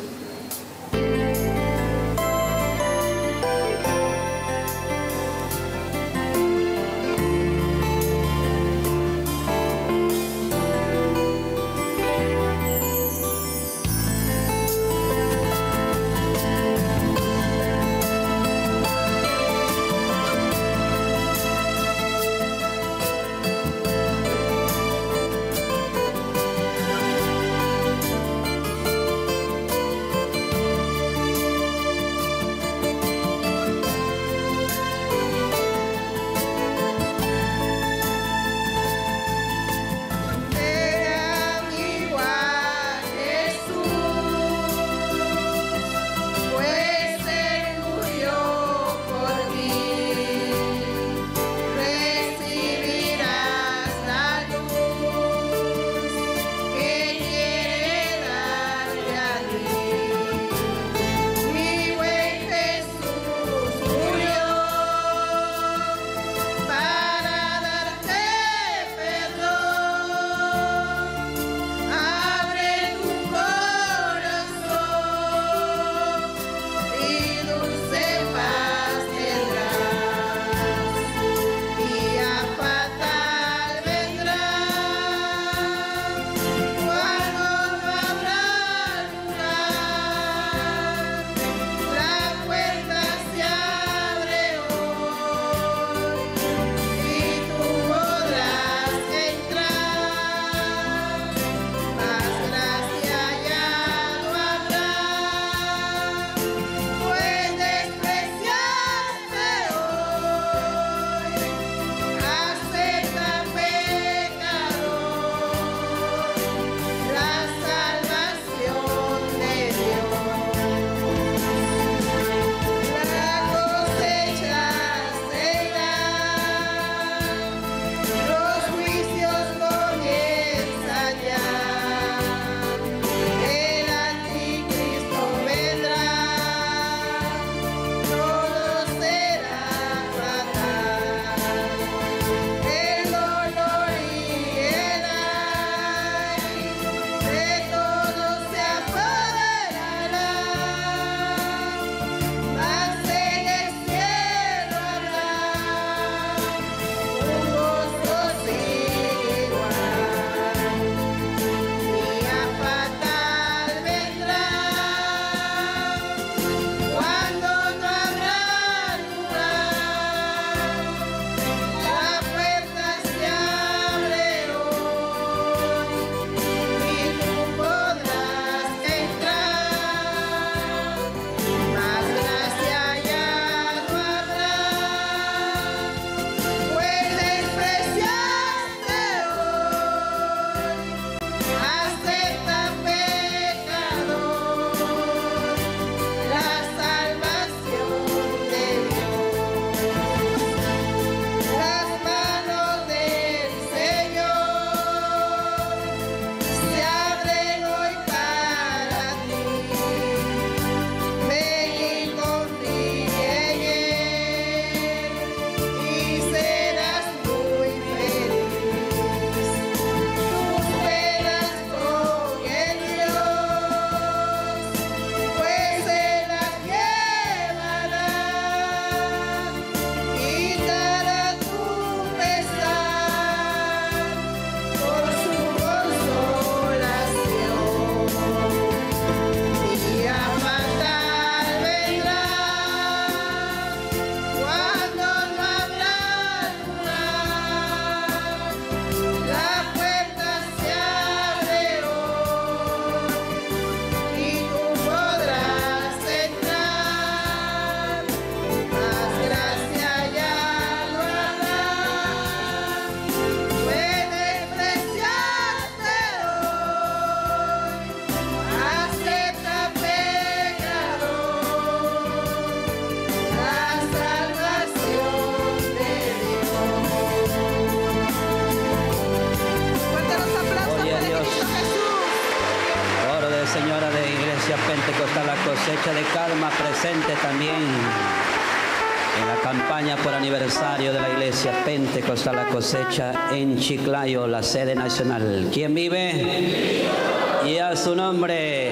Pentecostal La Cosecha de Calma, presente también en la campaña por aniversario de la Iglesia Pentecostal La Cosecha en Chiclayo, la sede nacional. ¿Quién vive? Y a su nombre,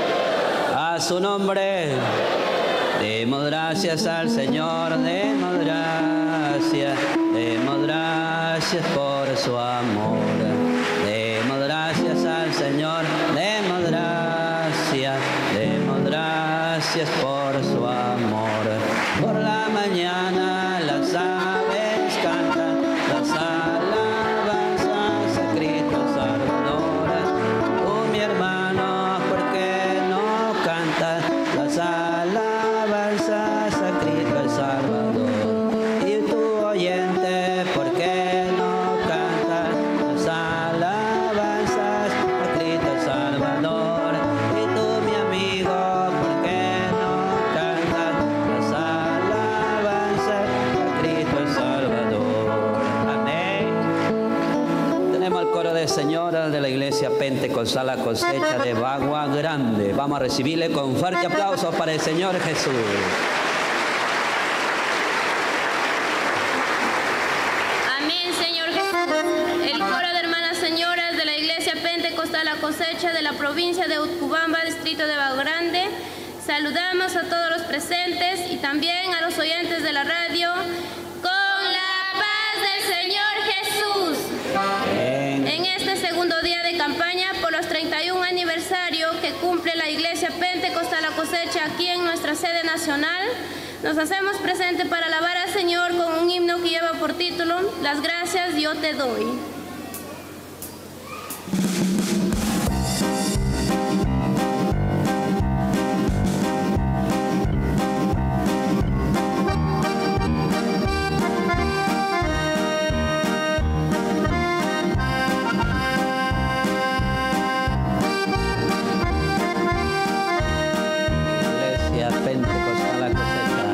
demos gracias al Señor, demos gracias por su amor. Demos gracias al Señor, demos gracias por su amor. Por la mañana las aves cantan las alabanzas a Cristo Salvador. Tú, mi hermano, ¿por qué no cantas las alabanzas a Cristo el Salvador? Y tú, oyente, ¿por qué no cantas las alabanzas a Cristo el Salvador? Y tú, mi amigo, ¿por qué no cantas las alabanzas a Cristo el Salvador? Amén. Tenemos el coro de señoras de la Iglesia Pentecostal La Cosecha de Bagua Grande. Vamos a recibirle con fuerte aplauso para el Señor Jesús. Amén, Señor Jesús. El coro de hermanas señoras de la Iglesia Pentecostal La Cosecha de la provincia de Utcubamba, distrito de Bagua Grande. Saludamos a todos los presentes y también a los oyentes de la radio con la paz del Señor Jesús. En este segundo día de campaña por los 31 aniversario que cumple la Iglesia Pentecostal La Cosecha aquí en nuestra sede nacional, nos hacemos presentes para alabar al Señor con un himno que lleva por título Las gracias yo te doy. Iglesia Pentecostal La Cosecha.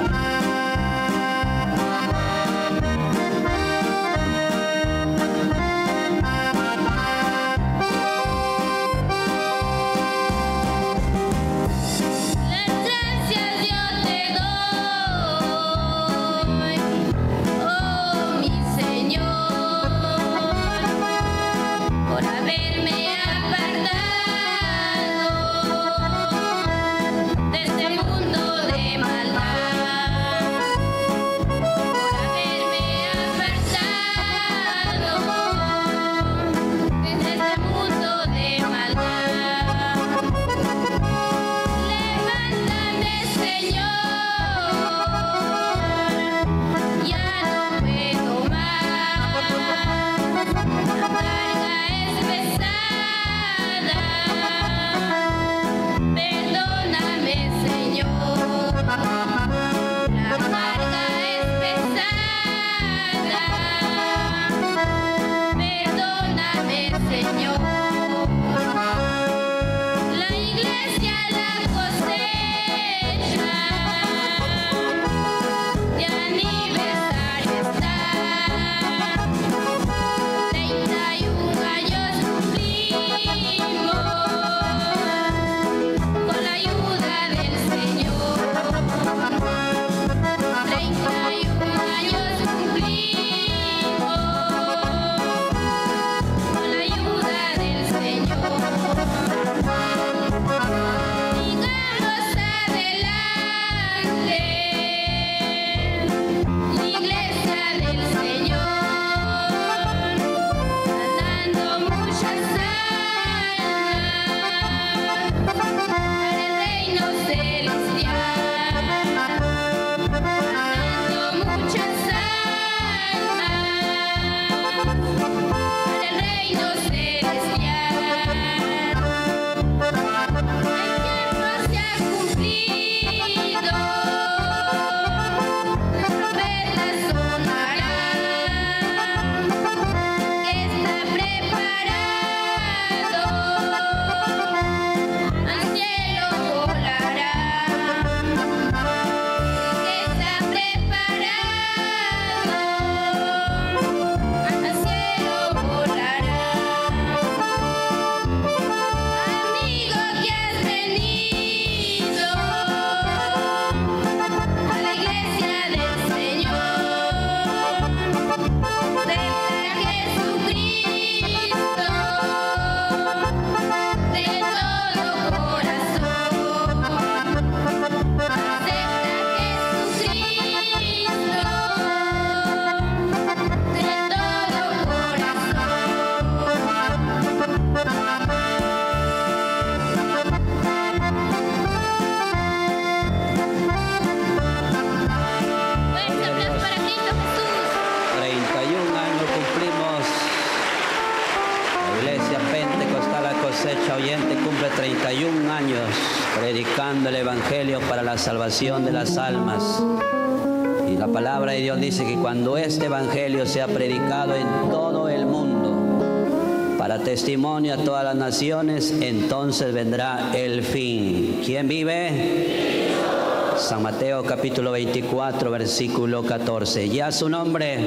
de 31 años predicando el Evangelio para la salvación de las almas. Y la palabra de Dios dice que cuando este Evangelio sea predicado en todo el mundo, para testimonio a todas las naciones, entonces vendrá el fin. ¿Quién vive? San Mateo capítulo 24, versículo 14. Ya su nombre.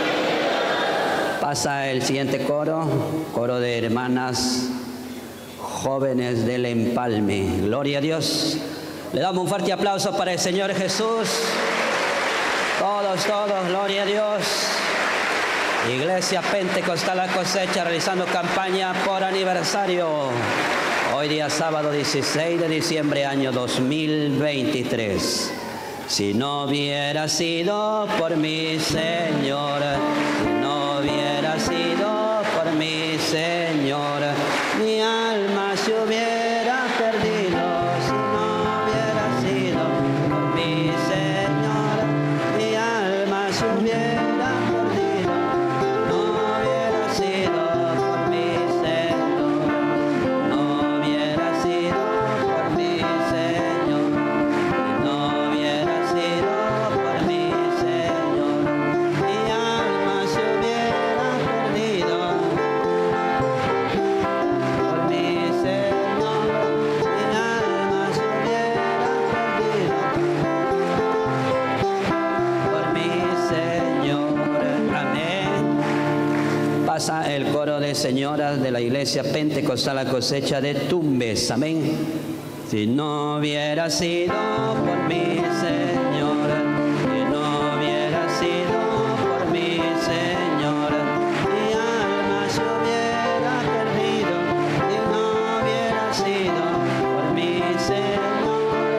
Pasa el siguiente coro, coro de hermanas jóvenes del Empalme. Gloria a Dios. Le damos un fuerte aplauso para el Señor Jesús. Todos, gloria a Dios. Iglesia Pentecostal La Cosecha realizando campaña por aniversario. Hoy día sábado 16 de diciembre año 2023. Si no hubiera sido por mi Señor, si no hubiera sido por mi Señor, mi alma se hubiera perdido. Si no hubiera sido por mi Señor, mi alma se hubiera perdido. No hubiera sido por mi Señor, no hubiera sido por mi Señor, no hubiera sido por mi Señor, mi alma se hubiera perdido. Por mi Señor, mi alma se hubiera perdido. Por mi Señor, amén. Pasa el coro de señoras de la Iglesia Pentecostal La Cosecha de Tumbes, amén. Si no hubiera sido por mi Señor, si no hubiera sido por mi Señor, mi alma se hubiera perdido. Si no hubiera sido por mi Señor,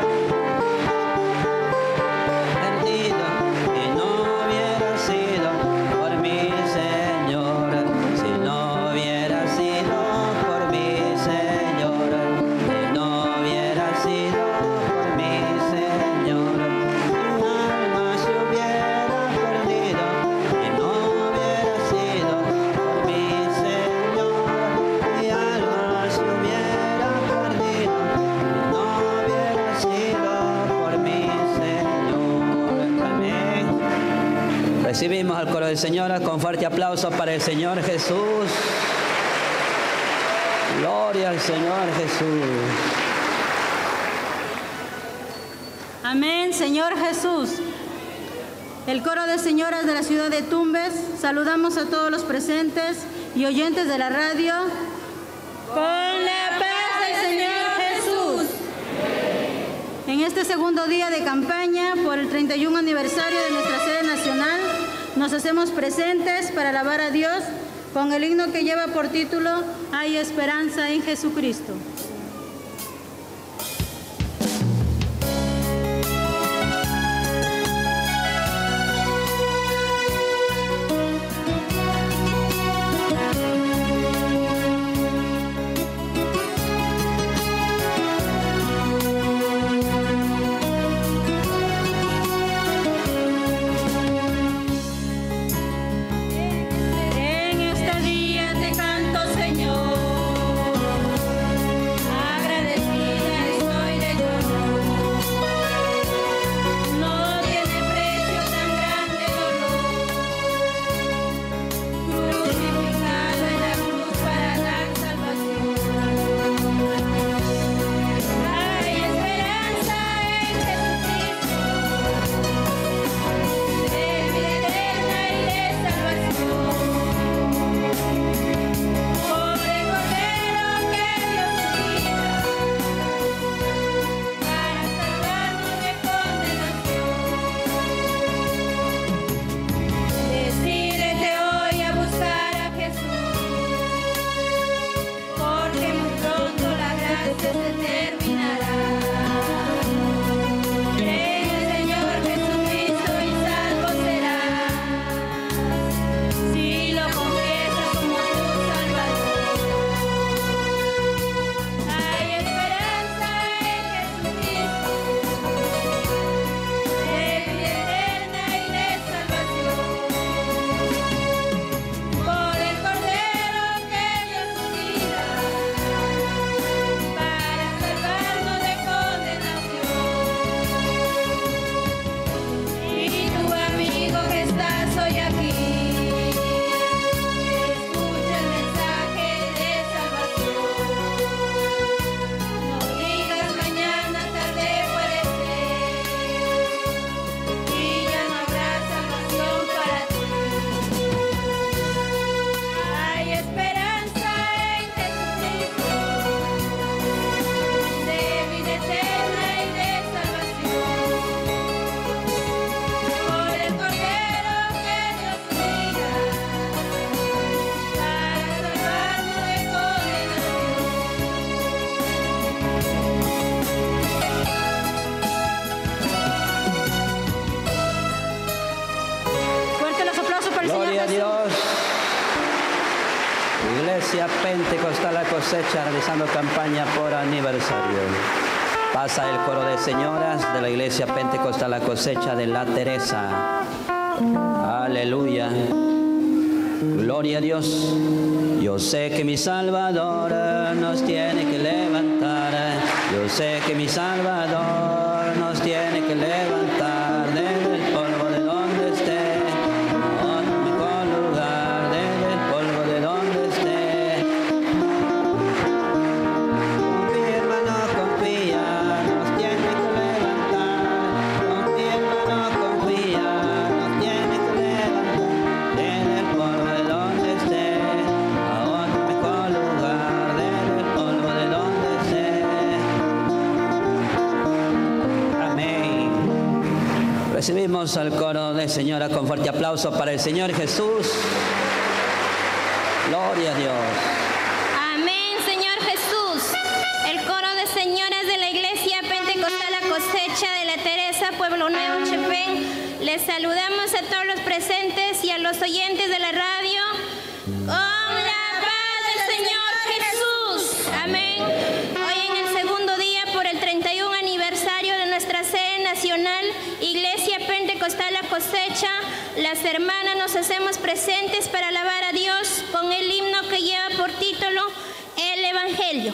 perdido. Si no hubiera sido por mi Señor, si no hubiera sido por mi Señor, si no hubiera sido por mi Señor, mi alma se hubiera perdido. Si no hubiera sido por mi Señor, mi alma se hubiera perdido. Si no hubiera sido por mi Señor, amén. Recibimos al coro de señoras con fuerte aplauso para el Señor Jesús. Gloria al Señor Jesús. Amén, Señor Jesús. El coro de señoras de la ciudad de Tumbes, saludamos a todos los presentes y oyentes de la radio. Con la paz del Señor Jesús. En este segundo día de campaña por el 31 aniversario de nuestra sede nacional, nos hacemos presentes para alabar a Dios con el himno que lleva por título Hay esperanza en Jesucristo. En este día te canto, Señor. Iglesia Pentecostal La Cosecha, realizando campaña por aniversario. Pasa el coro de señoras de la Iglesia Pentecostal La Cosecha de La Teresa. Aleluya. Gloria a Dios. Yo sé que mi Salvador nos tiene que levantar. Yo sé que mi Salvador nos tiene que levantar desde el polvo de donde esté. A un mejor lugar, desde el polvo de donde esté. Confía, hermano, confía, nos tiene que levantar. Confía, hermano, confía, nos tiene que levantar desde el polvo de donde esté. A un mejor lugar, desde el polvo de donde esté. Amén. Recibimos al coro de señora con fuerte aplauso para el Señor Jesús. Gloria a Dios. Amén, Señor Jesús. El coro de señoras de la Iglesia Pentecostal La Cosecha de La Teresa, Pueblo Nuevo, Chepén. Les saludamos a todos los presentes y a los oyentes de la radio con la paz del Señor Jesús. Amén. Hoy en el segundo día por el 31 aniversario de nuestra sede nacional, Iglesia Pentecostal La Cosecha, las hermanas nos hacemos presentes para alabar a Dios con el himno que lleva por título El Evangelio.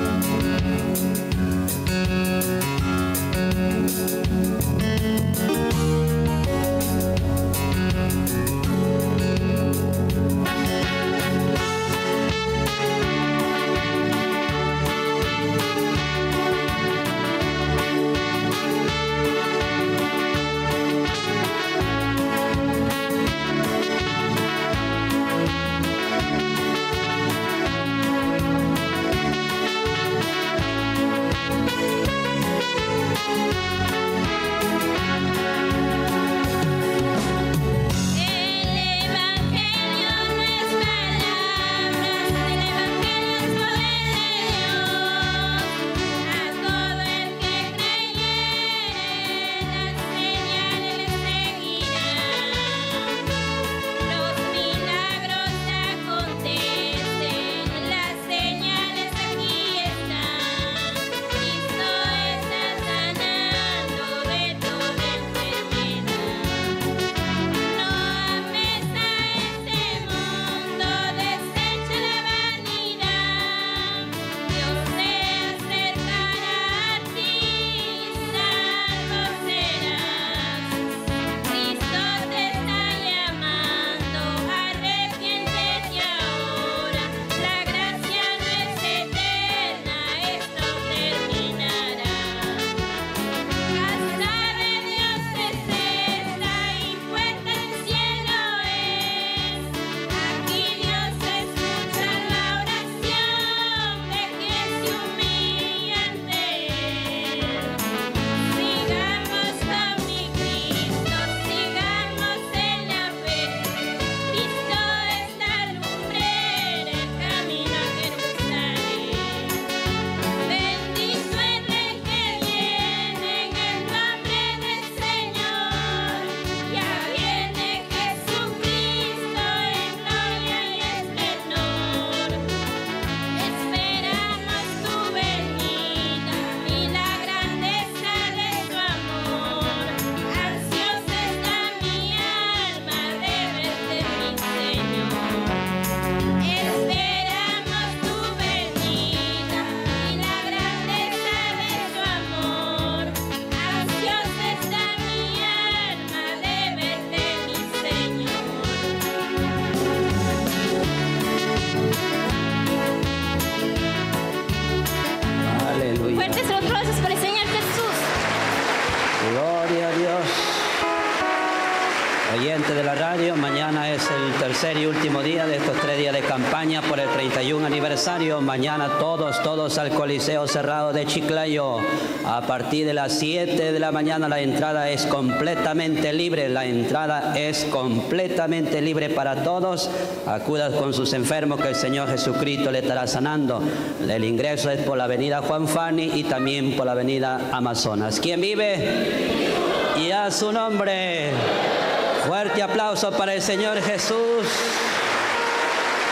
Oyente de la radio, mañana es el tercer y último día de estos 3 días de campaña por el 31 aniversario. Mañana todos al Coliseo Cerrado de Chiclayo. A partir de las 7 de la mañana la entrada es completamente libre. La entrada es completamente libre para todos. Acudan con sus enfermos que el Señor Jesucristo le estará sanando. El ingreso es por la avenida Juan Fani y también por la avenida Amazonas. ¿Quién vive? Y a su nombre. Fuerte aplauso para el Señor Jesús.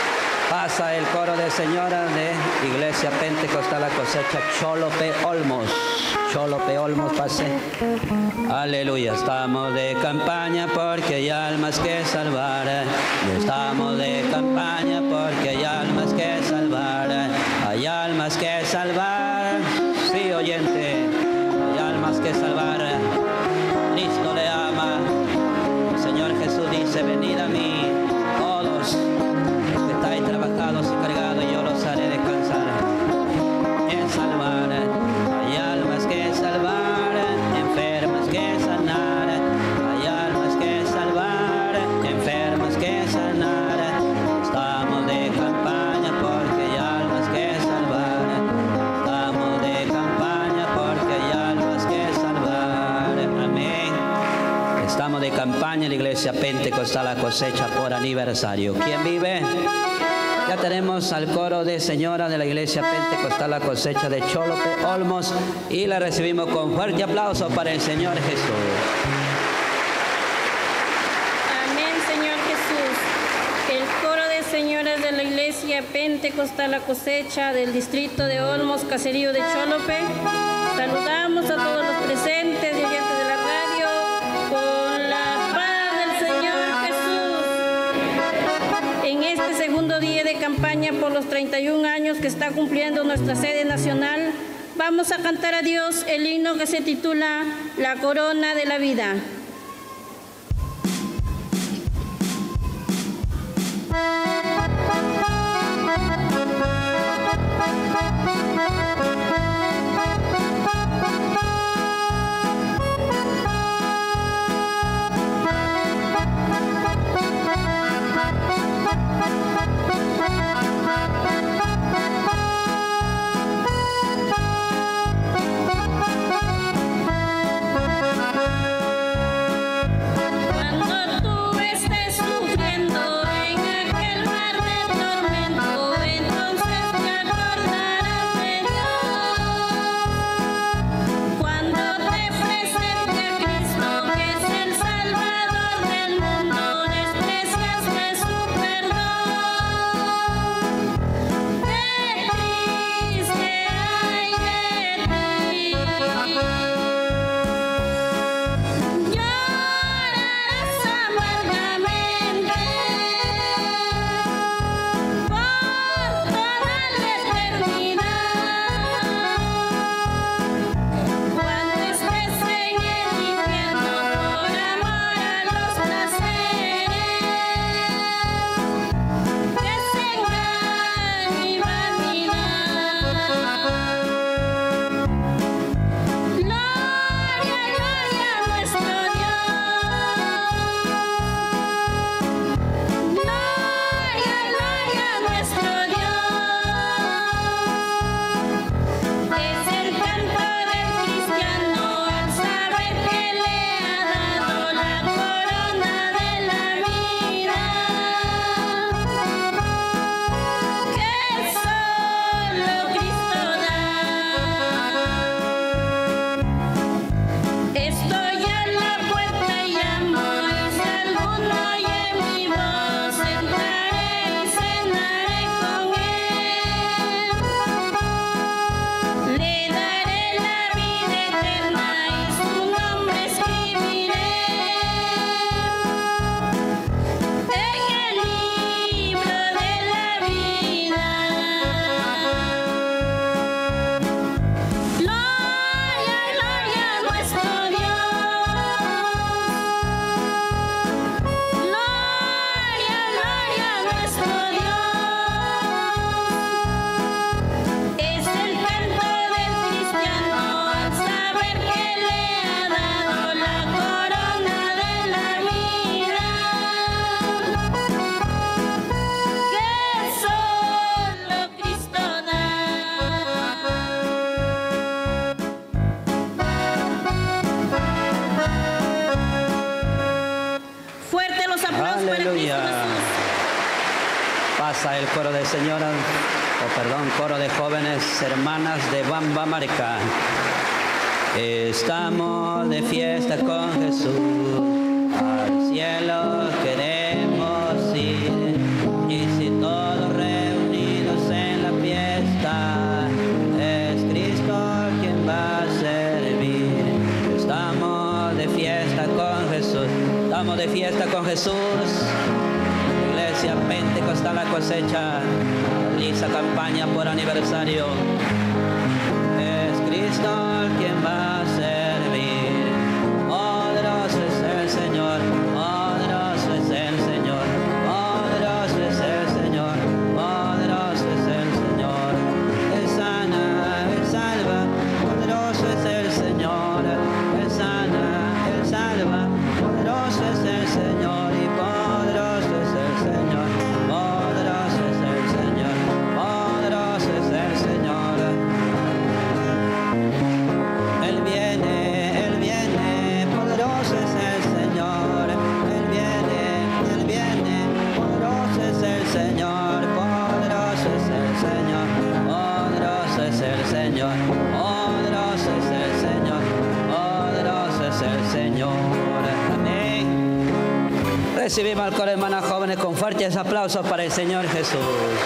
Pasa el coro de señoras de Iglesia Pentecostal La Cosecha, Cholope Olmos. Cholope Olmos, pase. Aleluya. Estamos de campaña porque hay almas que salvar. Estamos de campaña porque hay almas que salvar. Hay almas que salvar. Sí, oyente. Hay almas que salvar. Cristo le ama. El Señor Jesús dice, venid a mí, todos los que estáis trabajados y cargados, y yo los haré descansar. En salvar, hay almas que salvar, enfermas que sanar, hay almas que salvar, enfermas que sanar. Estamos de campaña porque hay almas que salvar. Estamos de campaña porque hay almas que salvar. Amén. Estamos de campaña en la Iglesia Pentecostal La Cosecha por aniversario. ¿Quién vive? Ya tenemos al coro de señoras de la Iglesia Pentecostal La Cosecha de Cholope Olmos y la recibimos con fuerte aplauso para el Señor Jesús. Amén, Señor Jesús. El coro de señoras de la Iglesia Pentecostal La Cosecha del distrito de Olmos, caserío de Cholope. Saludamos a todos los presentes y oyentes de la radio con la paz del Señor Jesús. En este segundo día de campaña por los 31 años que está cumpliendo nuestra sede nacional, vamos a cantar a Dios el himno que se titula La Corona de la Vida. Pasa el coro de señoras, coro de jóvenes hermanas de Bamba Marca. Estamos de fiesta con Jesús, al cielo queremos ir, y si todo Vamos de fiesta con Jesús. Iglesia Pentecostal La Cosecha realiza campaña por aniversario. Es Cristo quien va a servir. Poderoso es el Señor, poderoso es el Señor, poderoso es el Señor, poderoso es el Señor. Él sana, Él salva, poderoso es el Señor. Él sana, Él salva, poderoso es el Señor y poderoso es el Señor, poderoso es el Señor, poderoso es el Señor. Él viene, poderoso es el Señor. Él viene, poderoso es el Señor, poderoso es el Señor, poderoso es el Señor, poderoso es el Señor, poderoso es el Señor. Amén. Recibimos al coro, hermanas jóvenes, con fuertes aplausos para el Señor Jesús.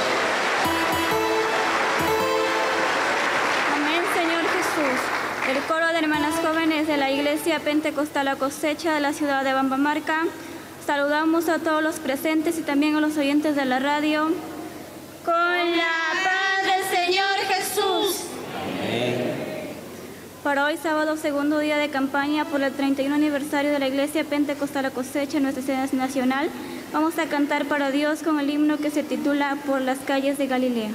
Amén, Señor Jesús. El coro de hermanas jóvenes de la Iglesia Pentecostal La Cosecha de la ciudad de Bambamarca. Saludamos a todos los presentes y también a los oyentes de la radio. Con la paz del Señor Jesús. Amén. Para hoy, sábado, segundo día de campaña por el 31 aniversario de la Iglesia Pentecostal La Cosecha en nuestra sede nacional, vamos a cantar para Dios con el himno que se titula Por las calles de Galilea.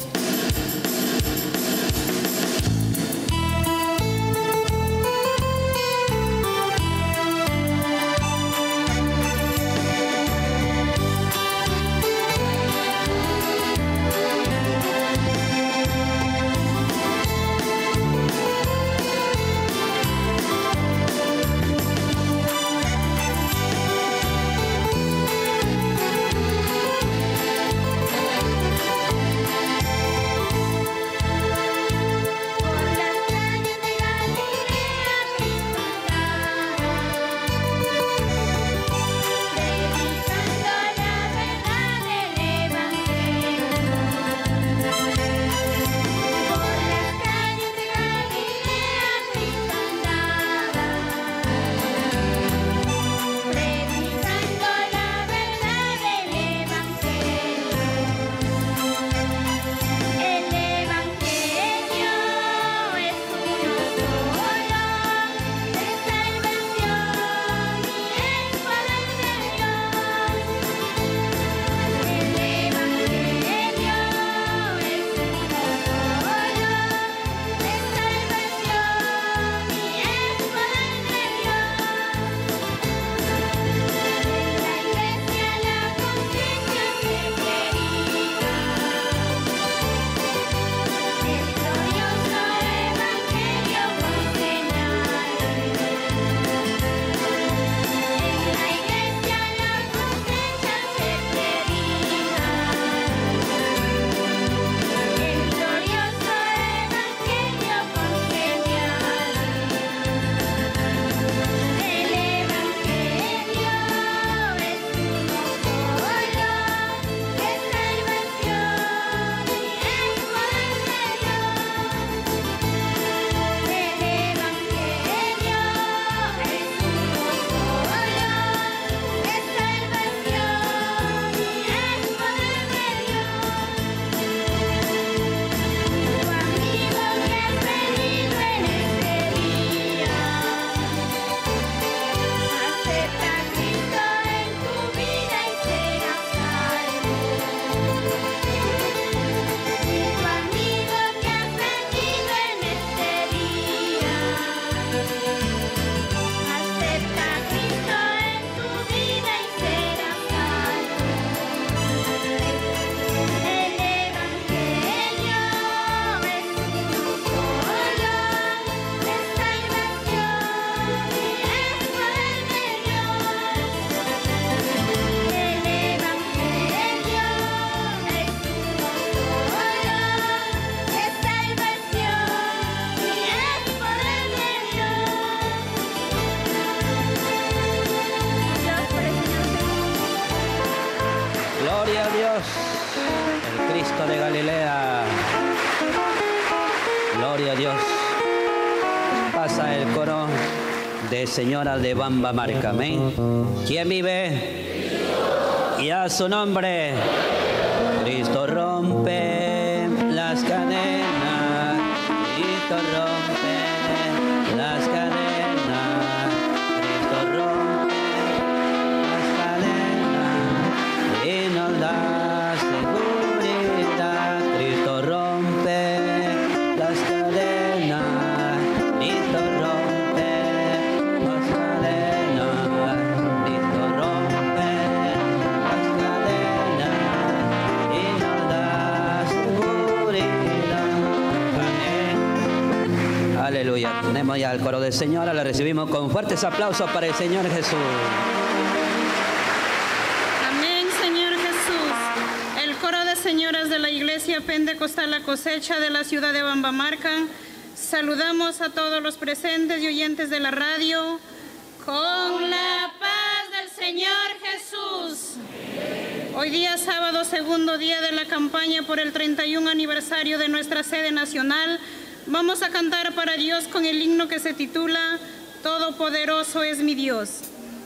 el Cristo de Galilea. Gloria a Dios. Pasa el coro de señoras de Bambamarca. Amén. ¿Quién vive? Y a su nombre, Cristo rompe las cadenas. Cristo rompe las cadenas. Cristo rompe las cadenas y nos da seguridad. Cristo rompe las cadenas. Cristo rompe las cadenas. Cristo rompe las cadenas y nos da seguridad. Amén. Aleluya. Tenemos ya el coro de señora. Le recibimos con fuertes aplausos para el Señor Jesús. Amén, Señor Jesús. El coro de señoras de la Iglesia Pentecostal La Cosecha de la ciudad de Bambamarca. Saludamos a todos los presentes y oyentes de la radio con la paz del Señor Jesús. Hoy día sábado, segundo día de la campaña por el 31 aniversario de nuestra sede nacional, vamos a cantar para Dios con el himno que se titula Todopoderoso es mi Dios.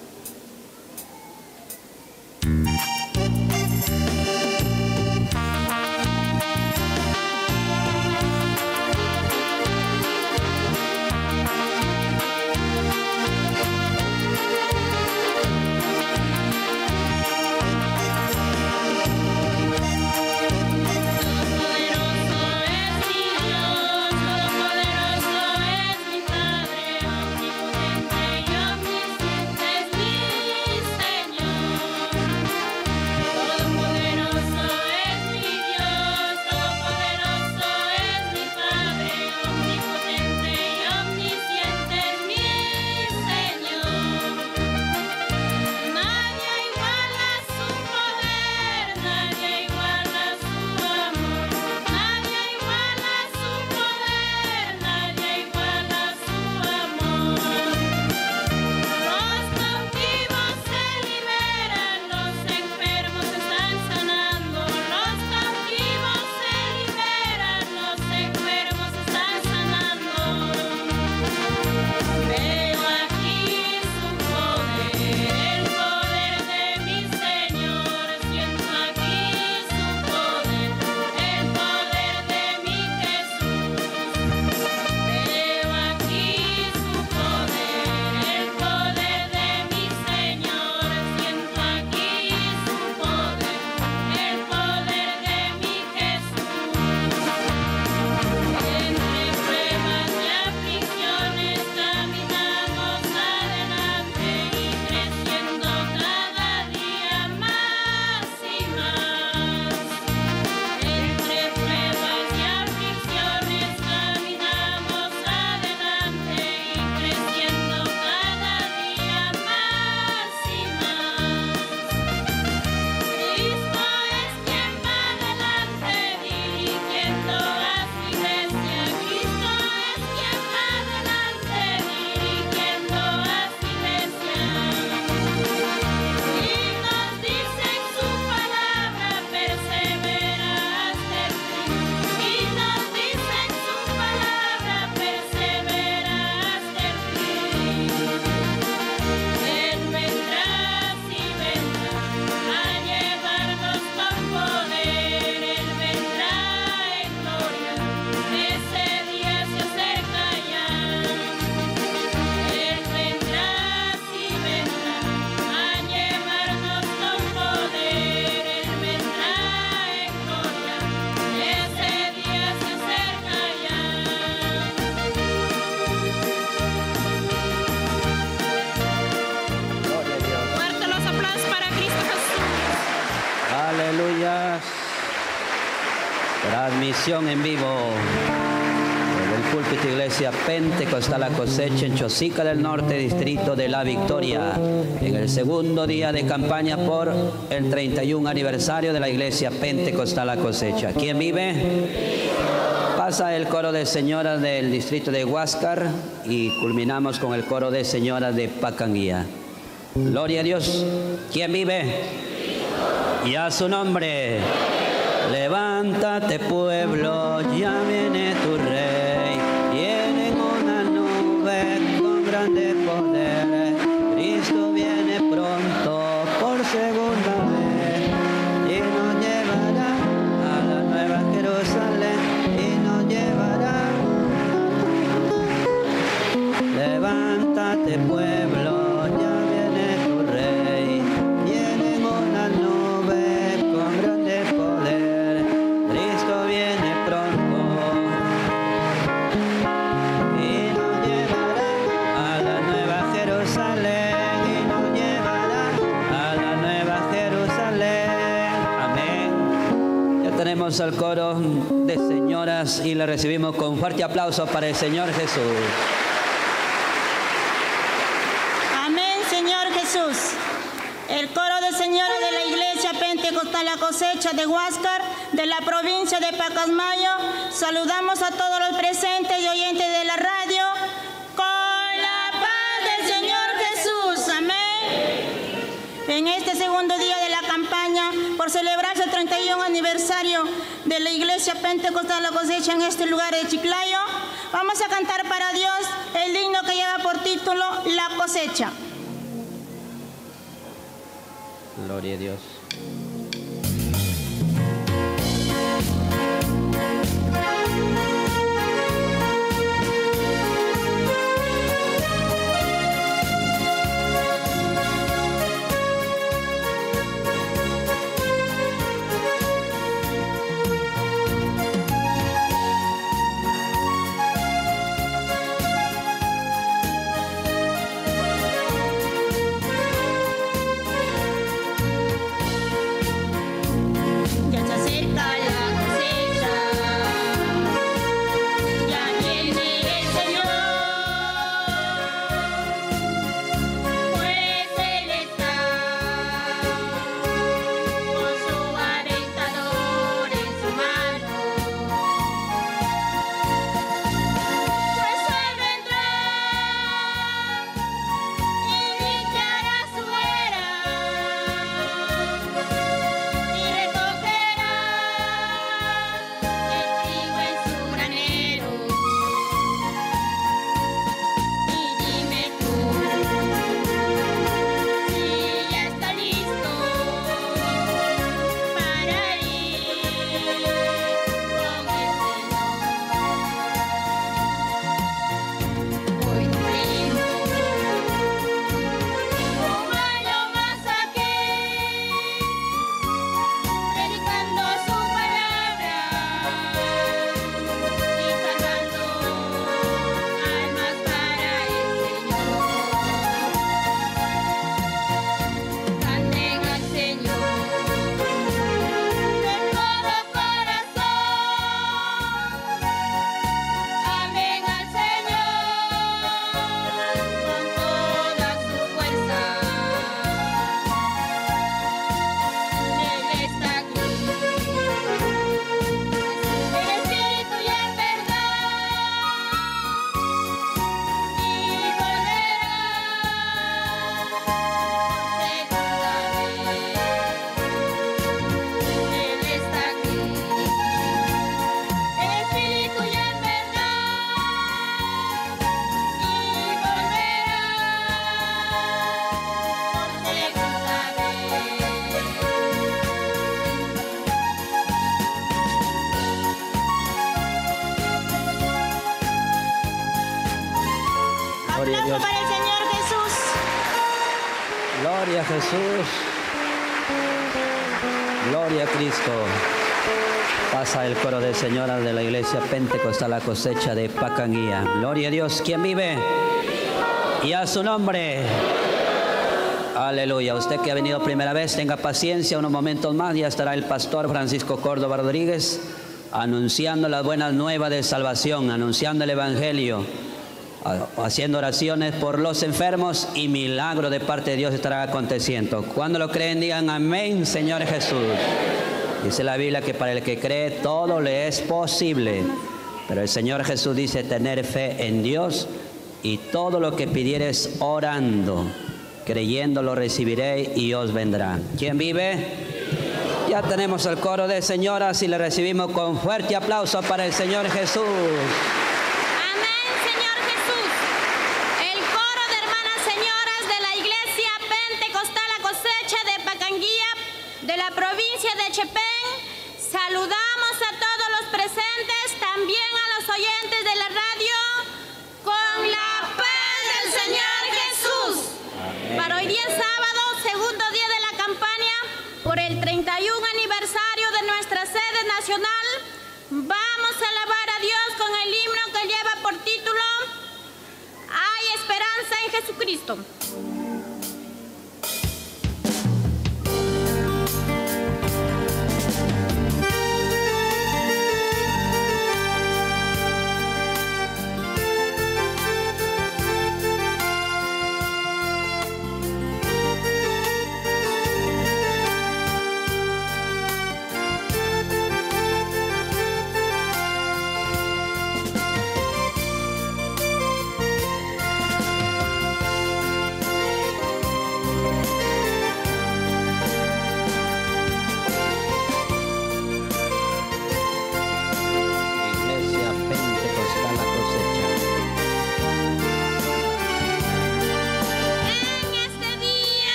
Transmisión en vivo del púlpito Iglesia Pentecostal La Cosecha en Chosica del Norte, distrito de La Victoria, en el segundo día de campaña por el 31 aniversario de la Iglesia Pentecostal La Cosecha. ¿Quién vive? Pasa el coro de señoras del distrito de Huáscar y culminamos con el coro de señoras de Pacanguía. Gloria a Dios. ¿Quién vive? Y a su nombre. Levántate, pueblo, ya viene tu rey. Viene en una nube con grande poder. tenemos al coro de señoras y le recibimos con fuerte aplauso para el Señor Jesús. Amén, Señor Jesús. El coro de señoras de la Iglesia Pentecostal La Cosecha de Huáscar, de la provincia de Pacasmayo, saludamos a todos los presentes y oyentes de la radio con la paz del Señor Jesús. Amén. En este segundo día de la campaña, por celebrarse el 31 aniversario de la Iglesia Pentecostal La Cosecha en este lugar de Chiclayo, vamos a cantar para Dios el himno que lleva por título La Cosecha. Gloria a Dios. Aplauso para el Señor Jesús. Gloria a Jesús. Gloria a Cristo. Pasa el coro de señoras de la Iglesia Pentecostal La Cosecha de Pacanguía. Gloria a Dios. ¿Quién vive? Y a su nombre. Aleluya. Usted que ha venido primera vez, tenga paciencia, unos momentos más, ya estará el pastor Francisco Córdoba Rodríguez anunciando las buenas nuevas de salvación, anunciando el Evangelio, haciendo oraciones por los enfermos y milagro de parte de Dios estará aconteciendo. Cuando lo creen, digan amén, Señor Jesús. Dice la Biblia que para el que cree todo le es posible, pero el Señor Jesús dice tener fe en Dios y todo lo que pidieres orando, creyendo lo recibiré y os vendrá. ¿Quién vive? Ya tenemos el coro de señoras y le recibimos con fuerte aplauso para el Señor Jesús. Amén, Señor Jesús. El coro de hermanas señoras de la Iglesia Pentecostal La Cosecha de Pacanguía, de la provincia de Chepén, saludamos a todos los presentes, también a los oyentes de la radio, con la paz del Señor Jesús. Amén. Para hoy día sábado, segundo día de la campaña, por el 31 aniversario de nuestra sede nacional, vamos a alabar a Dios con el himno que lleva por título Hay esperanza en Jesucristo.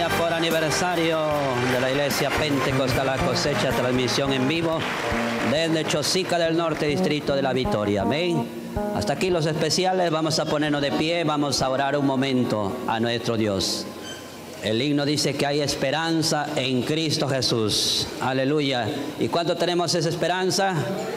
campaña por aniversario de la Iglesia Pentecostal La Cosecha, transmisión en vivo desde Chosica del Norte, distrito de La Victoria. Amén. Hasta aquí los especiales. Vamos a ponernos de pie, vamos a orar un momento a nuestro Dios. El himno dice que hay esperanza en Cristo Jesús. Aleluya. ¿Y cuánto tenemos esa esperanza?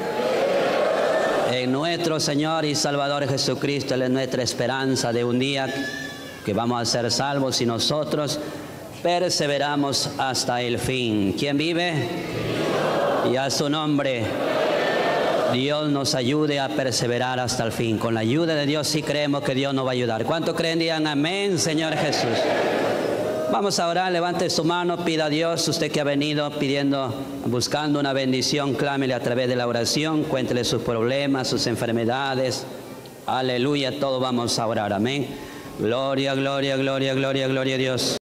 En nuestro Señor y Salvador Jesucristo. Él es nuestra esperanza de un día que vamos a ser salvos si nosotros perseveramos hasta el fin. ¿Quién vive? Y a su nombre, Dios nos ayude a perseverar hasta el fin. Con la ayuda de Dios sí creemos que Dios nos va a ayudar. ¿Cuántos creen? Digan amén, Señor Jesús. Vamos a orar, levante su mano, pida a Dios, usted que ha venido buscando una bendición, clámele a través de la oración, cuéntele sus problemas, sus enfermedades. Aleluya, todos vamos a orar, amén. Gloria, gloria, gloria, gloria, gloria a Dios.